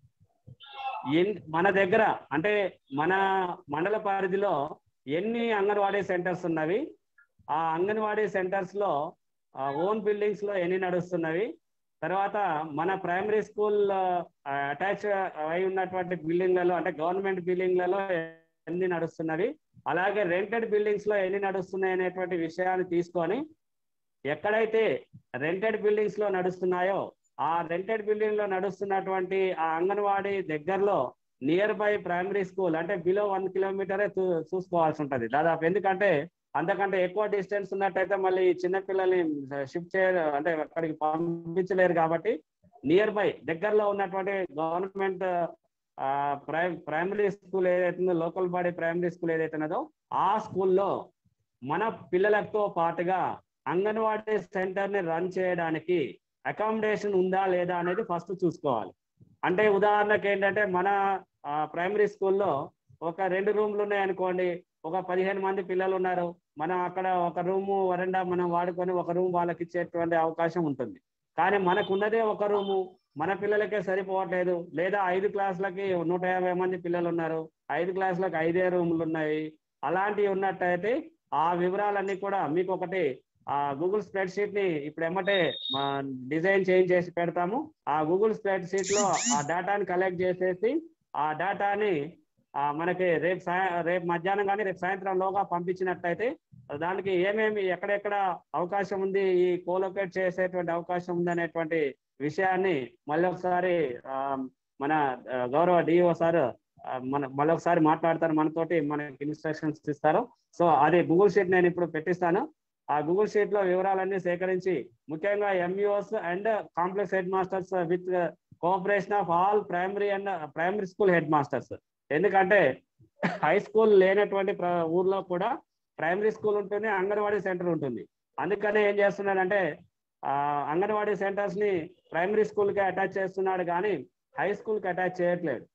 మన దగ్గర అంటే మన మండల పరిధిలో ఎన్ని అంగన్వాడీ సెంటర్స్ ఉన్నవి, ఆ అంగన్వాడీ సెంటర్స్ లో ఓన్ బిల్డింగ్స్ లో ఎన్ని నడుస్తున్నవి, తర్వాత మన ప్రైమరీ స్కూల్ అటాచ్ అయి ఉన్నటువంటి బిల్డింగ్లలో అంటే గవర్నమెంట్ బిల్డింగ్లలో ఎన్ని నడుస్తున్నవి, అలాగే రెంటెడ్ బిల్డింగ్స్ లో ఎన్ని నడుస్తున్నాయి అనేటువంటి విషయాన్ని తీసుకొని ఎక్కడైతే రెంటెడ్ బిల్డింగ్స్ లో నడుస్తున్నాయో ఆ రెంటెడ్ బిల్డింగ్ లో నడుస్తున్నటువంటి ఆ అంగన్వాడీ దగ్గరలో నియర్ బై ప్రైమరీ స్కూల్ అంటే బిలో వన్ కిలోమీటరే చూసుకోవాల్సి ఉంటుంది దాదాపు. ఎందుకంటే అంతకంటే ఎక్కువ డిస్టెన్స్ ఉన్నట్టయితే మళ్ళీ చిన్నపిల్లల్ని షిఫ్ట్ చేయ అంటే అక్కడికి పంపించలేరు. కాబట్టి నియర్ బై దగ్గరలో ఉన్నటువంటి గవర్నమెంట్ ప్రై ప్రైమరీ స్కూల్ ఏదైతుందో లోకల్ బాడీ ప్రైమరీ స్కూల్ ఏదైతే ఉన్నదో ఆ స్కూల్లో మన పిల్లలతో పాటుగా అంగన్వాడీ సెంటర్ ని రన్ చేయడానికి అకామిడేషన్ ఉందా లేదా అనేది ఫస్ట్ చూసుకోవాలి. అంటే ఉదాహరణకి ఏంటంటే మన ప్రైమరీ స్కూల్లో ఒక రెండు రూమ్లు ఉన్నాయనుకోండి, ఒక పదిహేను మంది పిల్లలు ఉన్నారు, మనం అక్కడ ఒక రూము వరండా మనం వాడుకొని ఒక రూమ్ వాళ్ళకి ఇచ్చేటువంటి అవకాశం ఉంటుంది. కానీ మనకు ఉన్నదే ఒక రూము, మన పిల్లలకే సరిపోవట్లేదు, లేదా ఐదు క్లాసులకి నూట యాభై మంది పిల్లలు ఉన్నారు, ఐదు క్లాసులకు ఐదే రూములు ఉన్నాయి. అలాంటివి ఉన్నట్టయితే ఆ వివరాలన్నీ కూడా మీకు ఒకటి ఆ గూగుల్ స్ప్రెడ్ షీట్ ని ఇప్పుడు ఎమ్మటే డిజైన్ చేంజ్ చేసి పెడతాము. ఆ గూగుల్ స్ప్రెడ్ షీట్ లో ఆ డేటాని కలెక్ట్ చేసేసి ఆ డేటాని మనకి రేపు సాయ రేపు మధ్యాహ్నం కానీ రేపు సాయంత్రంలోగా పంపించినట్టయితే దానికి ఏమేమి ఎక్కడెక్కడ అవకాశం ఉంది, ఈ కోలొకేట్ చేసేటువంటి అవకాశం ఉంది అనేటువంటి విషయాన్ని మళ్ళీ ఒకసారి మన గౌరవ డిఓ సార్ మన మళ్ళీ ఒకసారి మాట్లాడతారు మనతోటి, మనకి ఇన్స్ట్రక్షన్స్ ఇస్తారు. సో అది గూగుల్ షీట్ నేను ఇప్పుడు పెట్టిస్తాను. ఆ గూగుల్ షీట్ లో వివరాలన్నీ సేకరించి ముఖ్యంగా MEOs and complex head masters with cooperation of all primary and primary school head masters. ఎందుకంటే హై స్కూల్ లేనటువంటి ఊర్లో కూడా ప్రైమరీ స్కూల్ ఉంటుంది, అంగన్వాడీ సెంటర్ ఉంటుంది. అందుకనే ఏం చేస్తున్నాడంటే ఆ అంగన్వాడీ సెంటర్స్ ని ప్రైమరీ స్కూల్ కి అటాచ్ చేస్తున్నాడు కానీ హై స్కూల్ కి అటాచ్ చేయట్లేదు.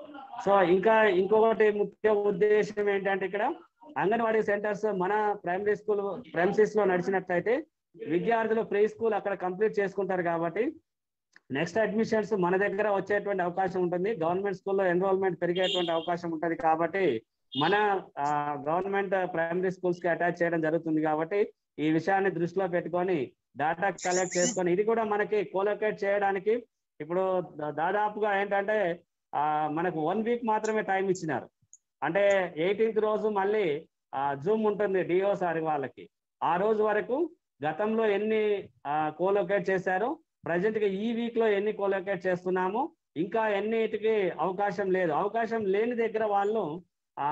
సో ఇంకా ఇంకొకటి ముఖ్య ఉద్దేశం ఏంటంటే ఇక్కడ అంగన్వాడీ సెంటర్స్ మన ప్రైమరీ స్కూల్ ప్రైమరీస్ లో నడిచినట్లయితే విద్యార్థులు ప్రీ స్కూల్ అక్కడ కంప్లీట్ చేసుకుంటారు కాబట్టి నెక్స్ట్ అడ్మిషన్స్ మన దగ్గర వచ్చేటువంటి అవకాశం ఉంటుంది. గవర్నమెంట్ స్కూల్లో ఎన్రోల్మెంట్ పెరిగేటువంటి అవకాశం ఉంటుంది కాబట్టి మన గవర్నమెంట్ ప్రైమరీ స్కూల్స్ కి అటాచ్ చేయడం జరుగుతుంది. కాబట్టి ఈ విషయాన్ని దృష్టిలో పెట్టుకొని డేటా కలెక్ట్ చేసుకొని ఇది కూడా మనకి కోలొకేట్ చేయడానికి ఇప్పుడు దాదాపుగా ఏంటంటే ఆ మనకు వన్ వీక్ మాత్రమే టైం ఇచ్చినారు. అంటే ఎయిటీన్త్ రోజు మళ్ళీ జూమ్ ఉంటుంది డిఓ సార్ వాళ్ళకి. ఆ రోజు వరకు గతంలో ఎన్ని కోలొకేట్ చేశారో ప్రజెంట్ గా ఈ వీక్ లో ఎన్ని కోలొకేట్ చేస్తున్నాము, ఇంకా ఎన్నిటికి అవకాశం లేదు. అవకాశం లేని దగ్గర వాళ్ళు ఆ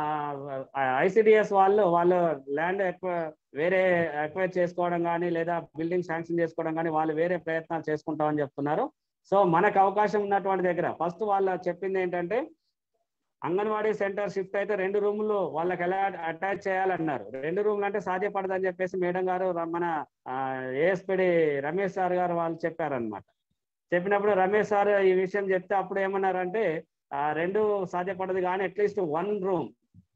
ఐసిడిఎస్ వాళ్ళు వాళ్ళు ల్యాండ్ ఎక్కువ వేరే ఎక్వైర్ చేసుకోవడం కానీ లేదా బిల్డింగ్ శాంక్షన్ చేసుకోవడం కానీ వాళ్ళు వేరే ప్రయత్నాలు చేసుకుంటామని చెప్తున్నారు. సో మనకు అవకాశం ఉన్నటువంటి దగ్గర ఫస్ట్ వాళ్ళు చెప్పింది ఏంటంటే అంగన్వాడీ సెంటర్ షిఫ్ట్ అయితే రెండు రూములు వాళ్ళకి ఎలా అటాచ్ చేయాలన్నారు. రెండు రూములు అంటే సాధ్యపడదని చెప్పేసి మేడం గారు మన ఏఎస్పిడి రమేష్ సార్ గారు వాళ్ళు చెప్పారనమాట. చెప్పినప్పుడు రమేష్ సార్ ఈ విషయం చెప్తే అప్పుడు ఏమన్నారంటే ఆ రెండు సాధ్యపడదు కానీ అట్లీస్ట్ వన్ రూమ్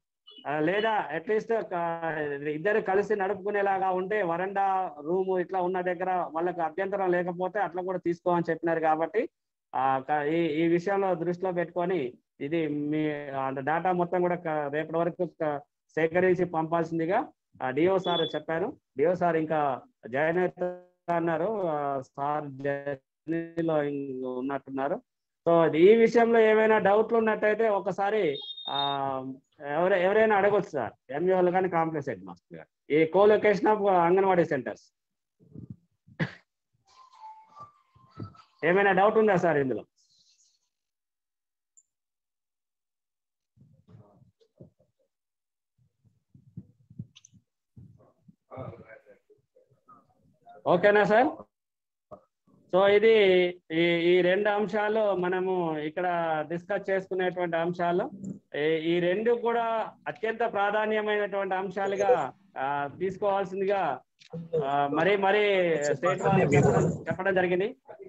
లేదా అట్లీస్ట్ ఇద్దరు కలిసి నడుపుకునేలాగా ఉంటే వరండా రూము ఇట్లా ఉన్న దగ్గర వాళ్ళకి అభ్యంతరం లేకపోతే అట్లా కూడా తీసుకోమని చెప్పినారు. కాబట్టి ఆ ఈ ఈ విషయంలో దృష్టిలో పెట్టుకొని ఇది మీ డేటా మొత్తం కూడా రేపటి వరకు సేకరించి పంపాల్సిందిగా డిఓ సార్ చెప్పారు. డిఓ సార్ ఇంకా జాయిన్ అవుతా అన్నారు, సార్ జర్నీలో ఉన్నట్టున్నారు. సో ఈ విషయంలో ఏమైనా డౌట్లు ఉన్నట్టయితే ఒకసారి ఆ ఎవరు ఎవరైనా అడగొచ్చు సార్, ఎంఈఓలు కానీ కాంప్లెక్స్ హెడ్ మాస్టర్ గారు, ఈ కోలొకేషన్ ఆఫ్ అంగన్వాడీ సెంటర్స్. ఏమైనా డౌట్ ఉందా సార్ ఇందులో? ఓకేనా సార్? సో ఇది ఈ ఈ రెండు అంశాలు మనము ఇక్కడ డిస్కస్ చేసుకునేటువంటి అంశాలు. ఈ రెండు కూడా అత్యంత ప్రాధాన్యమైనటువంటి అంశాలుగా తీసుకోవాల్సిందిగా మరి మరి స్టేట్ వాళ్ళు చెప్పడం చెప్పడం జరిగింది.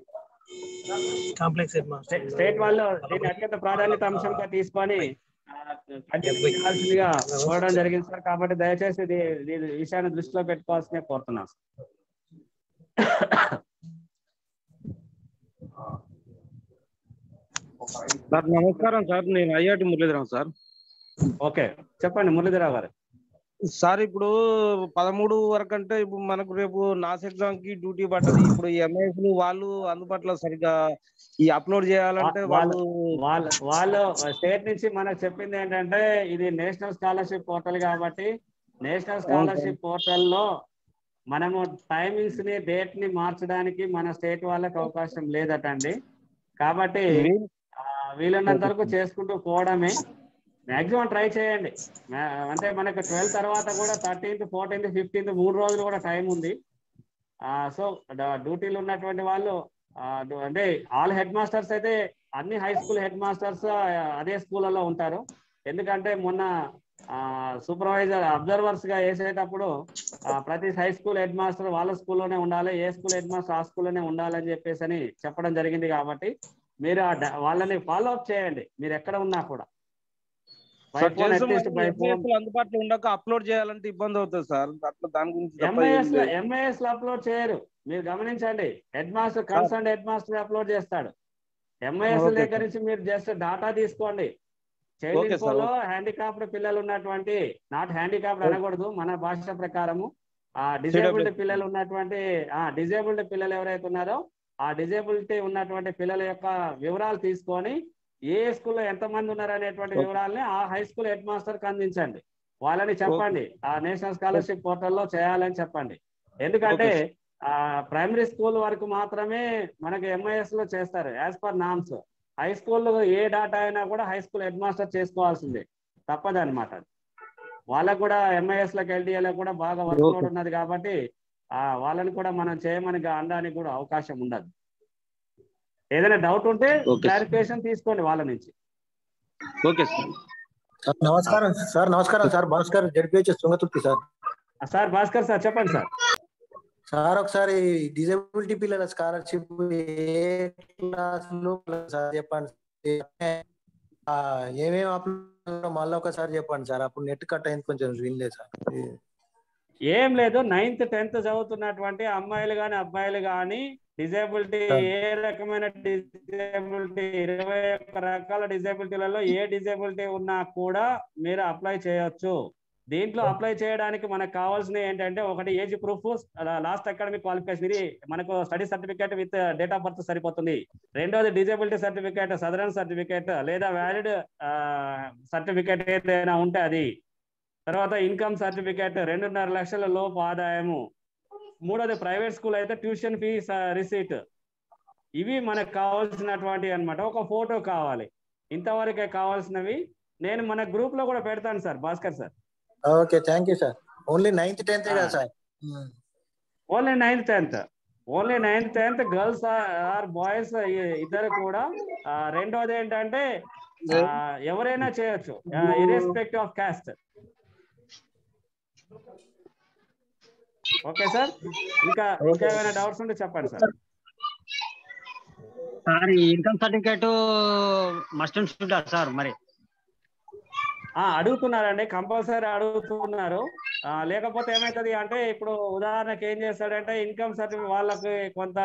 స్టేట్ వాళ్ళు దీన్ని అత్యంత ప్రాధాన్యత అంశంగా తీసుకొని కంటిన్యూగా కోరడం జరిగింది సార్. కాబట్టి దయచేసి ఈ విషయాన్ని దృష్టిలో పెట్టుకోవాల్సిందే కోరుతున్నాం. సార్ నమస్కారం సార్, నేను ఐఐటి మురళీధరం సార్. ఓకే చెప్పండి మురళీధరరావు గారు. సార్ ఇప్పుడు పదమూడు వరకు అంటే ఇప్పుడు మనకు రేపు నాస్ ఎగ్జామ్ కి డ్యూటీ పడ్డది. ఇప్పుడు ఎంఐఎస్ వాళ్ళు అందుబాటులో సరిగ్గా ఈ అప్లోడ్ చేయాలంటే వాళ్ళు వాళ్ళు వాళ్ళు స్టేట్ నుంచి మనకు చెప్పింది ఏంటంటే ఇది నేషనల్ స్కాలర్షిప్ పోర్టల్ కాబట్టి నేషనల్ స్కాలర్షిప్ పోర్టల్లో మనము టైమింగ్స్ ని డేట్ ని మార్చడానికి మన స్టేట్ వాళ్ళకి అవకాశం లేదటండి. కాబట్టి వీలున్నంత వరకు చేసుకుంటూ పోవడమే. మ్యాక్సిమం ట్రై చేయండి. అంటే మనకు ట్వెల్త్ తర్వాత కూడా థర్టీన్త్ ఫోర్టీన్త్ ఫిఫ్టీన్త్ మూడు రోజులు కూడా టైం ఉంది. సో డ్యూటీలు ఉన్నటువంటి వాళ్ళు అంటే ఆల్ హెడ్ మాస్టర్స్ అయితే అన్ని హై స్కూల్ హెడ్ మాస్టర్స్ అదే స్కూళ్ళలో ఉంటారు. ఎందుకంటే మొన్న సూపర్వైజర్ అబ్జర్వర్స్ గా వేసేటప్పుడు ప్రతి హై స్కూల్ హెడ్ మాస్టర్ వాళ్ళ స్కూల్లోనే ఉండాలి, ఏ స్కూల్ హెడ్ మాస్టర్ ఆ స్కూల్లోనే ఉండాలని చెప్పేసి అని చెప్పడం జరిగింది. కాబట్టి మీరు ఆ వాళ్ళని ఫాలో అప్ చేయండి మీరు ఎక్కడ ఉన్నా కూడా. అందుబాటులో ఉండక అప్లోడ్ చేయాలంటే ఇబ్బంది అవుతుంది సార్. అట్లా దాని గురించి ఎంఐఎస్ లో ఎంఐఎస్ లో అప్లోడ్ చేయరు, మీరు గమనించండి. Head master concern head master upload చేస్తాడు. ఎంఐఎస్ దగ్గర నుంచి మీరు జస్ట్ డాటా తీసుకోండి. చైల్డ్ ఇన్ఫోలో హ్యాండిక్యాప్డ్ పిల్లలు ఉన్నటువంటి, నాట్ హ్యాండిక్యాప్డ్ అనకూడదు మన భాష ప్రకారము, ఆ డిజేబుల్డ్ పిల్లలు ఉన్నటువంటి ఆ డిజేబుల్డ్ పిల్లలు ఎవరైతే ఉన్నారో ఆ డిజేబిలిటీ ఉన్నటువంటి పిల్లల యొక్క వివరాలు తీసుకొని ఏ స్కూల్లో ఎంతమంది ఉన్నారు అనేటువంటి వివరాలని ఆ హై స్కూల్ హెడ్ మాస్టర్ కి అందించండి. వాళ్ళని చెప్పండి ఆ నేషనల్ స్కాలర్షిప్ పోర్టల్లో చేయాలని చెప్పండి. ఎందుకంటే ఆ ప్రైమరీ స్కూల్ వరకు మాత్రమే మనకి ఎంఐఎస్ లో చేస్తారు as per norms. High school ఏ డాటా అయినా కూడా హై స్కూల్ హెడ్ మాస్టర్ చేసుకోవాల్సిందే, తప్పదన్నమాట. వాళ్ళకు కూడా ఎంఐఎస్ లకు ఎల్డిఏలకు కూడా బాగా వర్క్ లోడ్ ఉన్నది కాబట్టి ఆ వాళ్ళని కూడా మనం చేయమని అనడానికి కూడా అవకాశం ఉండదు. ఏదైనా డౌట్ ఉంటే క్లారిఫికేషన్ తీసుకోండి వాళ్ళ నుంచి. Okay sir. నమస్కారం సార్. నమస్కారం sir. Bhaskar ZPHS Tunguturthi sir. Sir Bhaskar sir చెప్పండి సార్. సార్ ఒకసారి డిజబిలిటీ పిల్లల స్కాలర్షిప్ ఏ క్లాస్ లో సార్ చెప్పండి. ఏమేమి అప్లోడ్ మళ్ళీ ఒకసారి చెప్పండి సార్. అప్పుడు నెట్ కట్ అయింది కొంచెం వినలేదు సార్. ఏం లేదు, నైన్త్ టెన్త్ చదువుతున్నటువంటి అమ్మాయిలు కానీ అబ్బాయిలు కానీ డిజేబిలిటీ ఏ రకమైన డిజేబిలిటీ ఇరవై ఒక్క రకాల డిజేబిలిటీలలో ఏ డిజేబిలిటీ ఉన్నా కూడా మీరు అప్లై చేయొచ్చు. దీంట్లో అప్లై చేయడానికి మనకు కావాల్సిన ఏంటంటే ఒకటి age proof, last academic qualification, ఇది మనకు study certificate with date of birth సరిపోతుంది. రెండోది డిజేబిలిటీ సర్టిఫికేట్, సదరన్ సర్టిఫికేట్ లేదా వ్యాలిడ్ సర్టిఫికేట్ ఏదైనా ఉంటే అది. తర్వాత ఇన్కమ్ సర్టిఫికేట్, రెండున్నర లక్షల లోపు ఆదాయము. మూడోది ప్రైవేట్ స్కూల్ అయితే ట్యూషన్ ఫీజ్ రిసీట్. ఇవి మనకు కావాల్సినటువంటి అన్నమాట. ఒక ఫోటో కావాలి. ఇంతవరకే కావాల్సినవి. నేను మన గ్రూప్ లో కూడా పెడతాను sir Bhaskar sir. Okay, thank you sir. Only ninth tenth కదా sir? Only ninth tenth only ninth tenth girls or boys ఇద్దరు కూడా. రెండోది ఏంటంటే ఎవరైనా చేయొచ్చు irrespective of caste. Okay sir. ఇంకా ఇంకా ఏమైనా డౌట్స్ ఉంటే చెప్పండి sir. Sir income certificate must and should sir మరి అడుగుతున్నారండి, కంపల్సరీ అడుగుతున్నారు. లేకపోతే ఏమవుతుంది అంటే ఇప్పుడు ఉదాహరణకి ఏం చేస్తాడంటే ఇన్కమ్ సర్టిఫికేట్ వాళ్ళకి కొంత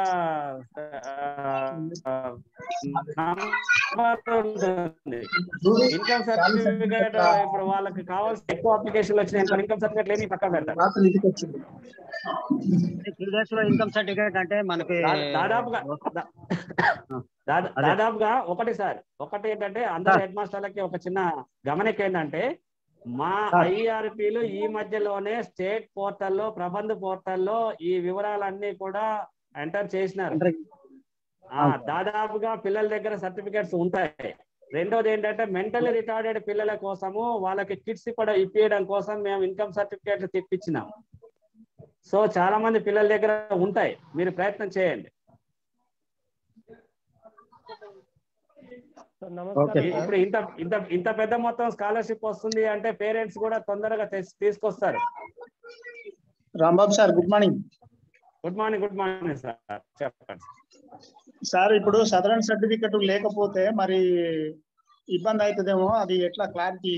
ఇన్కమ్ సర్టిఫికేట్ ఇప్పుడు వాళ్ళకి కావాల్సిన ఎక్కువ అప్లికేషన్లు వచ్చినాయి, ఇన్కమ్ సర్టిఫికేట్ లేని పక్కన పెడతారు. ఇన్కమ్ సర్టిఫికేట్ అంటే మనకి దాదాపుగా దాదాపుగా ఒకటి సార్ ఒకటి ఏంటంటే అందరు హెడ్ మాస్టర్లకి ఒక చిన్న గమనిక ఏంటంటే మా ఐఆర్పిలు ఈ మధ్యలోనే స్టేట్ పోర్టల్లో ప్రబంధ పోర్టల్లో ఈ వివరాలన్నీ కూడా ఎంటర్ చేసినారు. దాదాపుగా పిల్లల దగ్గర సర్టిఫికేట్స్ ఉంటాయి. రెండోది ఏంటంటే మెంటల్లీ రిటార్డెడ్ పిల్లల కోసము వాళ్ళకి కిట్స్ కూడా ఇప్పించడం కోసం మేము ఇన్కమ్ సర్టిఫికేట్లు తెప్పించినాం. సో చాలా మంది పిల్లల దగ్గర ఉంటాయి, మీరు ప్రయత్నం చేయండి. ఇప్పుడు ఇంత ఇంత ఇంత పెద్ద మొత్తం స్కాలర్షిప్ వస్తుంది అంటే పేరెంట్స్ కూడా తొందరగా తీసుకొస్తారు. Rambabu sir good morning. Good morning good morning sir చెప్పండి సార్. ఇప్పుడు సదరన్ సర్టిఫికెట్ లేకపోతే మరి ఇబ్బంది అవుతుందేమో, అది ఎట్లా క్లారిటీ?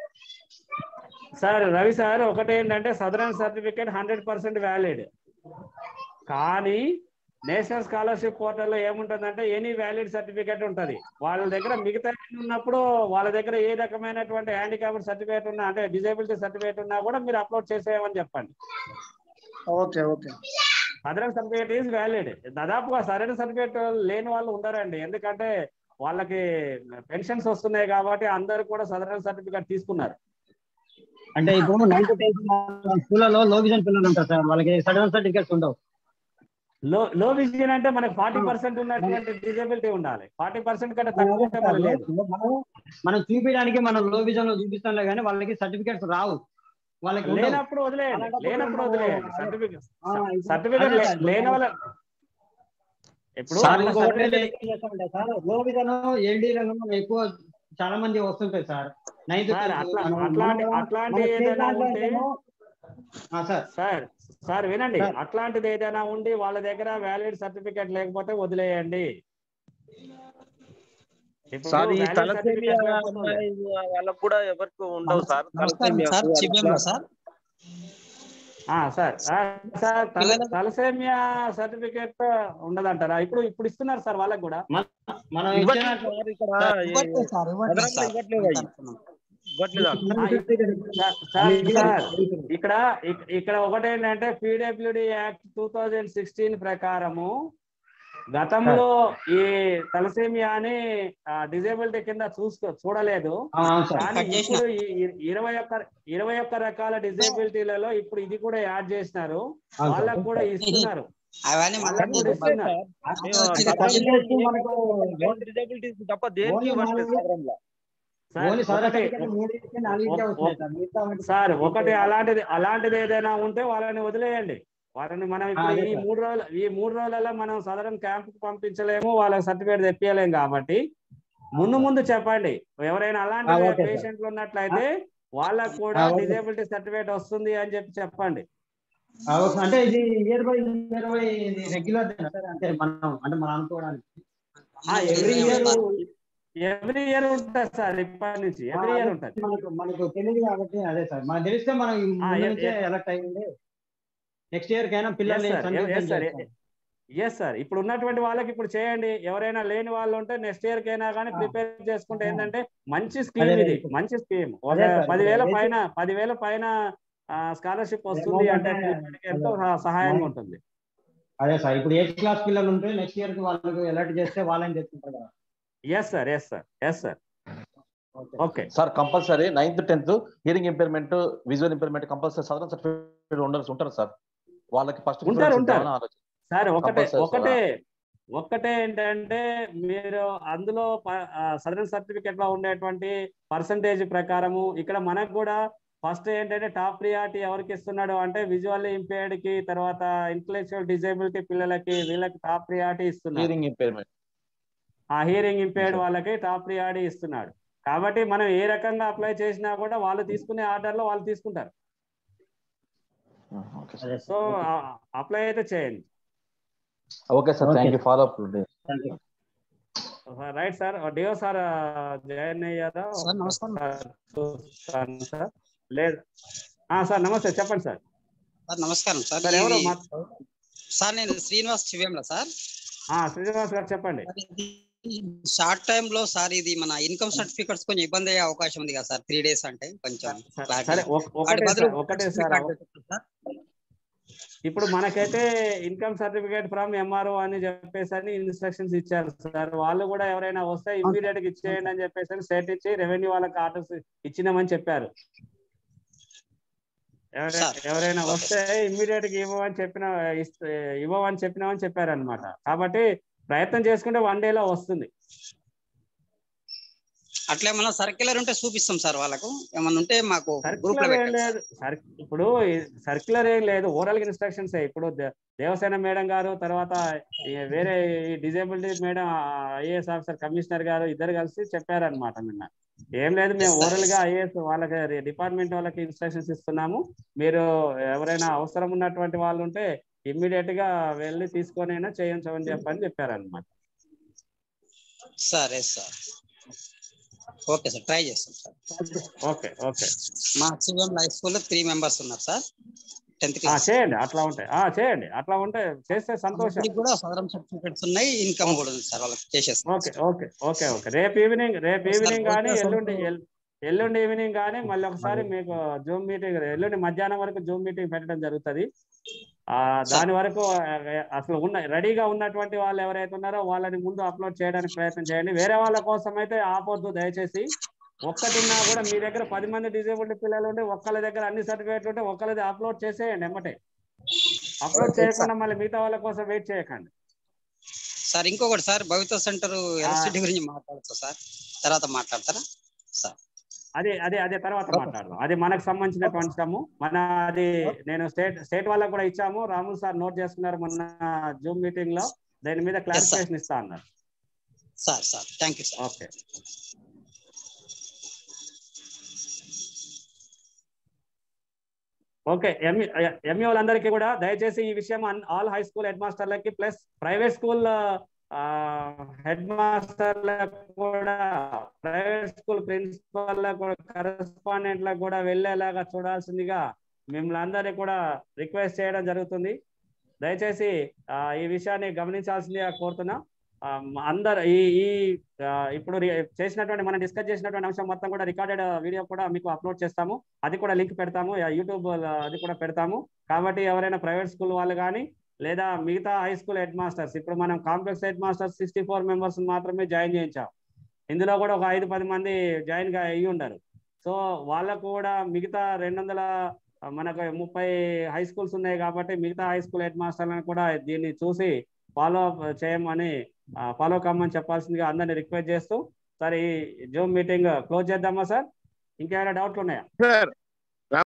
సార్ రవి సార్ ఒకటి ఏంటంటే SADAREM certificate hundred percent valid, కానీ నేషనల్ స్కాలర్షిప్ పోర్టల్లో ఏముంటుందంటే ఎనీ వ్యాలిడ్ సర్టిఫికేట్ ఉంటుంది. వాళ్ళ దగ్గర మిగతా ఉన్నప్పుడు వాళ్ళ దగ్గర ఏ రకమైనటువంటి హ్యాండిక్యాప్డ్ సర్టిఫికేట్ ఉన్నా అంటే డిజేబిలిటీ సర్టిఫికేట్ ఉన్నా కూడా మీరు అప్లోడ్ చేసేయమని చెప్పండి. Okay okay. SADAREM certificate is valid. దాదాపుగా సదరన్ సర్టిఫికేట్ లేని వాళ్ళు ఉండరండి, ఎందుకంటే వాళ్ళకి పెన్షన్స్ వస్తున్నాయి కాబట్టి అందరు కూడా సదరన్ సర్టిఫికేట్ తీసుకున్నారు. అంటే ఇప్పుడు నైన్త్ టెన్త్ స్కూళ్ళలో లో విజన్ పిల్లలు ఉంటారు సార్, వాళ్ళకి సదరన్ సర్టిఫికేట్స్ ఉండవు. లో లో విజన్ అంటే మనకి ఫార్టీ పర్సెంట్ ఉన్నటువంటి డిజేబిలిటీ ఉండాలి. ఫార్టీ పర్సెంట్ కంటే తక్కువ లేదు. మనం చూపించడానికి మనం లో విజన్ లో చూపిస్తాంలే కానీ వాళ్ళకి సర్టిఫికేట్స్ రావు. వాళ్ళకి లేనప్పుడు వదిలేయండి లేనప్పుడు వదిలేయండి సర్టిఫికేట్ సర్టిఫికేట్ లేని వాళ్ళ ఇప్పుడు లో విజన్ ఎల్డీలను ఎక్కువ చాలా మంది వస్తుంటాయి సార్. నైన్త్ సార్ టెన్త్ అట్లా మనం అట్లాంటి మన- అట్లాంటి మన స్టేట్ ఏదైనా దాంట్లో ఉంటే అయితేమో, ఆ, సార్ సార్ సార్ వినండి, సార్. అట్లాంటిది ఏదైనా ఉండి వాళ్ళ దగ్గర వ్యాలిడ్ సర్టిఫికేట్ లేకపోతే వదిలేయండి. ఇప్పుడు సార్ ఈ వ్యాలిడ్ తలసేమియా సర్టిఫికేట్ లేకపోతే అమ్మాయి వాళ్ళకు కూడా ఎవరికి ఉండవు సార్. నమస్కారం తలసేమియా సార్, చివ్వేంలా సార్. ఆ, సార్ ఆ, సార్ తల పిల్లలకు- తలసేమియా సర్టిఫికేట్ ఉండదంటారా? ఇప్పుడు ఇప్పుడు ఇస్తున్నారు సార్ వాళ్ళకి కూడా. మనం ఇవ్వట్లేదు ఇచ్చిన సార్ ఇక్కడ ఇవ్వట్లేదు సార్, ఇవ్వట్లేదు నగరంలో సార్. ఇవ్వట్లేదు అయ్యి. ఇవ్వట్లేదు అంట. ఆ, సార్ సార్ సార్ ఇక్కడ ఇక్- ఇక్కడ ఒకటేంటంటే PWD act two thousand sixteen ప్రకారము గతంలో ఈ తలసేమియాని డిజేబిలిటీ కింద చూసుకో చూడలేదు. కానీ కట్ చేసిన. ఇప్పుడు ఈ ఇ- ఇరవై ఒక్క ఇరవై ఒక్క రకాల డిజేబిలిటీలలో ఇప్పుడు ఇది కూడా యాడ్ చేసినారు. వాళ్ళకు కూడా ఇస్తున్నారు. అవన్నీ వాళ్ళకు మనకు కూడా ఇస్తున్నారు. మేము వచ్చింది సదరంలో పర్సెంటేజ్ ఏ మనకు రకమైన డిజబిలిటీస్ తప్ప దేనికి ఇవ్వట్లేదు సదరంలో. సార్ ఓన్లీ సార్ ఒకటి మూడింటికి నాలుగింటికే వస్తున్నాయి సార్. మిగతా వాటికి సార్ ఒకటి అలాంటిది అలాంటిది ఏదైనా ఉంటే వాళ్ళని వదిలేయండి. వాళ్ళని మనం ఇప్పుడు అదే ఈ సార్. మూడు రోజులు ఈ మూడు రోజులలో మనం సదరన్ క్యాంప్ పంపించలేము, వాళ్ళకి సర్టిఫికేట్ తెప్పియలేము. కాబట్టి ముందు ముందు చెప్పండి. ఎవరైనా అలాంటి ఆ, ఓకే సార్. పేషెంట్లు ఉన్నట్లయితే వాళ్ళకు కూడా ఆ, ఓకే. డిజేబిలిటీ సర్టిఫికేట్ వస్తుంది అని చెప్పి చెప్పండి. ఆ, ఓకే. అంటే ఇది year by year by regular sir. అంటే మనం అంటే మనం అనుకోవడానికి every every year year- every year ఉంటుంది సార్. ఇప్పటి నుంచి ఎవ్రీ ఇయర్ ఉంటుంది. మనకు మనకు తెలియదు కాబట్టి అదే సార్. మనకు తెలిస్తే మనం ఈ ఆ, ముందు ఎ- నుంచే ఎ- ఎలక్ట్ అయ్యింది. నెక్స్ట్ ఇయర్ కైనా పిల్లల్ని Yes, sir. సంతృప్తం Yes, sir. చేస్తాం. ఎస్ సార్, ఇప్పుడు ఉన్నటువంటి వాళ్ళకి ఇప్పుడు చేయండి. ఎవరైనా లేని వాళ్ళు ఉంటే నెక్స్ట్ ఇయర్ కైనా కానీ ఆ. ప్రిపేర్ చేసుకుంటే ఆ. ఏంటంటే మంచి స్కీమ్ అదే, ఇది, అదే. మంచి స్కీమ్. ఒక అదే సార్, పదివేల ఇప్పుడు పైన పదివేల పైన స్కాలర్షిప్ వస్తుంది అంటే అంటే పిల్లలకి ఎంతో సహ- సహాయంగా ఉంటుంది. అదే సార్. ఇప్పుడు ఎయిత్ క్లాస్ పిల్లలు ఉంటే నెక్స్ట్ ఇయర్ కి వాళ్ళకి ఎలర్ట్ చేస్తే వాళ్ళని తెచ్చుకుంటారు కదా. Yes sir, yes sir, yes sir. Okay sir compulsory ninth tenth hearing impairment visual impairment compulsory SADAREM certificate ఉండాల్సి ఉంటారు సార్. వాళ్ళకి ఫస్ట్ ఉంటారు, ఉంటారు. ఆలోచన సార్ ఒకటే Compulsory, ఒకటే ఒక్కటే ఏంటంటే మీరు అందులో సదరన్ సర్టిఫికేట్ లో ఉండేటువంటి పర్సంటేజ్ ప్రకారము ఇక్కడ మనకు కూడా ఫస్ట్ ఏంటంటే టాప్ ప్రియారిటీ ఎవరికి ఇస్తున్నాడు అంటే విజువల్లీ ఇంపేర్డ్ కి, తర్వాత ఇంటలెక్చువల్ డిజేబిలిటీ పిల్లలకి, వీళ్ళకి టాప్ ప్రియారిటీ ఇస్తున్నారు. హియరింగ్ ఇంపైర్మెంట్ ఆ హియరింగ్ ఇంపేర్డ్ వాళ్ళకి టాప్ ప్రియారిటీ ఇస్తున్నాడు. కాబట్టి మనం ఏ రకంగా అప్లై చేసినా కూడా వాళ్ళు తీసుకునే ఆర్డర్ లో వాళ్ళు తీసుకుంటారు. ఓకే అదే సో సార్. అప్లై అయితే చేయండి. Okay sir, thank you. Follow up Thank you. Right sir. DO sir join అయ్యారా? సార్, నమస్కారం. చూస్తాను సార్. లేదు ఆ, సార్ నమస్తే, చెప్పండి సార్. సార్ నమస్కారం సార్. సార్ ఎవరు ఇది- మా- సార్ నేను శ్రీనివాస్ చివ్వేంలా సార్. ఆ, శ్రీనివాస్ గారు చెప్పండి. షార్ట్ టైమ్ లో సార్ ఇది మన ఇన్కమ్ సర్టిఫికెట్స్ కొంచెం ఇబ్బంది అయ్యే అవకాశం ఉంది కదా సార్. త్రీ డేస్ అంటే కొంచెం సరే clarity. సరే, ఒక- వాటి ఒకటే బదులు సార్ ఒకటే సార్ సార్. ఇప్పుడు మనకైతే ఇన్కమ్ సర్టిఫికేట్ ఫ్రమ్ ఎంఆర్ఓ అని చెప్పేసి అని ఇన్స్ట్రక్షన్స్ ఇచ్చారు సార్. వాళ్ళు కూడా ఎవరైనా వస్తే ఇమ్మీడియట్ గా ఇచ్చేయండి అని చెప్పేసి స్టేట్ ఇచ్చి రెవెన్యూ వాళ్ళకి ఆర్డర్స్ ఇచ్చినామని చెప్పారు. ఎవరైనా సార్. ఎవరైనా వస్తే ఇమ్మీడియట్ గా ఇవ్వమని చెప్పిన ఇస్తే ఇవ్వమని చెప్పినామని చెప్పారు అనమాట. కాబట్టి ప్రయత్నం చేసుకుంటే వన్ డే లో వస్తుంది. అట్లా ఏమన్నా సర్క్యులర్ ఉంటే చూపిస్తాం సార్. వాళ్ళకు ఏమన్నా ఉంటే మాకు గ్రూప్ లో సర్క్యులర్ ఏం పెట్టండి సార్. లేదు. సర్- ఇప్పుడు సర్క్యులర్ ఏం లేదు, ఓరల్ ఇన్స్ట్రక్షన్స్. ఇప్పుడు దే- దేవసేన మేడం గారు, తర్వాత ఈ వేరే disability madam, IAS officer commissioner గారు ఇద్దరు కలిసి చెప్పారనమాట నిన్న. ఏం లేదు, మేము Yes, sir. ఓరల్ గా ఐఏఎస్ వాళ్ళకి డిపార్ట్మెంట్ వాళ్ళకి ఇన్స్ట్రక్షన్స్ ఇస్తున్నాము. మీరు ఎవరైనా అవసరం ఉన్నటువంటి వాళ్ళు ఉంటే ఇమ్మీడియట్ గా వెళ్ళి తీసుకొని అయినా చేయించమని చెప్పని చెప్పారనమాట. సరే సార్. ఓకే సార్, ట్రై చేస్తాం సార్. ఓకే ఓకే మా సివిఎం హై స్కూల్లో త్రీ మెంబర్స్ ఉన్నారు సార్. టెన్త్ ఆ, క్లాస్ చేయండి. అట్లా ఉంటాయి ఆ చేయండి. అట్లా ఉంటే చేస్తే సంతోషం. కూడా సదరం సర్టిఫికెట్స్ ఉన్నాయి, ఇన్కమ్ కూడా ఉంది సార్. వాళ్ళకి చేసేస్తాం. ఓకే ఓకే ఓకే ఓకే రేపు ఈవినింగ్ రేపు ఈవినింగ్ కానీ ఎల్లుండి ఎల్- ఎల్లుండి ఈవినింగ్ కానీ మళ్ళీ ఒకసారి మీకు జూమ్ మీటింగ్, ఎల్లుండి మధ్యాహ్నం వరకు జూమ్ మీటింగ్ పెట్టడం జరుగుతుంది. ఆ దాని వరకు ఆ, అసలు ఉన్న రెడీగా ఉన్నటువంటి వాళ్ళు ఎవరైతే ఉన్నారో వాళ్ళని ముందు అప్లోడ్ చేయడానికి ప్రయత్నం చేయండి. వేరే వాళ్ళ కోసం అయితే ఆపొద్దు దయచేసి. ఒక్కటున్నా కూడా మీ దగ్గర పది మంది డిజేబుల్డ్ పిల్లలు ఉంటే ఒక్కళ్ళ దగ్గర అన్ని సర్టిఫికేట్లు ఉంటే ఒక్కళ్ళది అప్లోడ్ చేసేయండి ఎమ్మటే. అప్లోడ్ చేయకుండా మళ్ళీ మిగతా వాళ్ళ కోసం వెయిట్ చేయకండి. సార్ ఇంకొకటి సార్, భవిత సెంటర్ ఎలక్ట్రిసిటీ గురించి మాట్లాడతా సార్. తర్వాత మాట్లాడతారా సార్? అదే అదే అదే తర్వాత మాట్లాడదాం. అది మనకు సంబంధించినటువంటి అంశము. మన అది నేను స్టేట్ స్టేట్ వాళ్ళకు కూడా ఇచ్చాము. రాములు సార్ నోట్ చేసుకున్నారు మొన్న జూమ్ మీటింగ్ లో. దాని మీద క్లారిఫికేషన్ ఇస్తా అన్నారు. Sir sir thank you sir. Okay. Okay ME ME వాళ్ళందరికీ కూడా దయచేసి ఈ విషయం ఆల్ హై స్కూల్ హెడ్ మాస్టర్లకి ప్లస్ ప్రైవేట్ స్కూల్ హెడ్ మాస్టర్లకు కూడా ప్రైవేట్ స్కూల్ ప్రిన్సిపల్లకు కూడా కరెస్పాండెంట్లకు కూడా వెళ్ళేలాగా చూడాల్సిందిగా మిమ్మల్ని అందరినీ కూడా రిక్వెస్ట్ చేయడం జరుగుతుంది. దయచేసి ఈ విషయాన్ని గమనించాల్సిందిగా కోరుతున్నా. అందరు ఈ ఈ ఇప్పుడు చేసినటువంటి మనం డిస్కస్ చేసినటువంటి అంశం మొత్తం కూడా రికార్డెడ్ వీడియో కూడా మీకు అప్లోడ్ చేస్తాము. అది కూడా లింక్ పెడతాము, యూట్యూబ్ అది కూడా పెడతాము. కాబట్టి ఎవరైనా ప్రైవేట్ స్కూల్ వాళ్ళు కానీ లేదా మిగతా హై స్కూల్ హెడ్ మాస్టర్స్, ఇప్పుడు మనం complex head masters sixty four members మాత్రమే జాయిన్ చేయించాం. ఇందులో కూడా ఒక ఐదు పది మంది జాయిన్ గా అయ్యి ఉండరు. సో వాళ్ళకు కూడా మిగతా రెండు వందల మనకు ముప్పై హై స్కూల్స్ ఉన్నాయి కాబట్టి మిగతా హై స్కూల్ హెడ్ మాస్టర్లను కూడా దీన్ని చూసి ఫాలో అప్ చేయమని ఫాలో కమ్మని చెప్పాల్సిందిగా అందరినీ రిక్వెస్ట్ చేస్తూ, సార్ ఈ జూమ్ మీటింగ్ క్లోజ్ చేద్దామా సార్? ఇంకేమైనా డౌట్లు ఉన్నాయా? సార్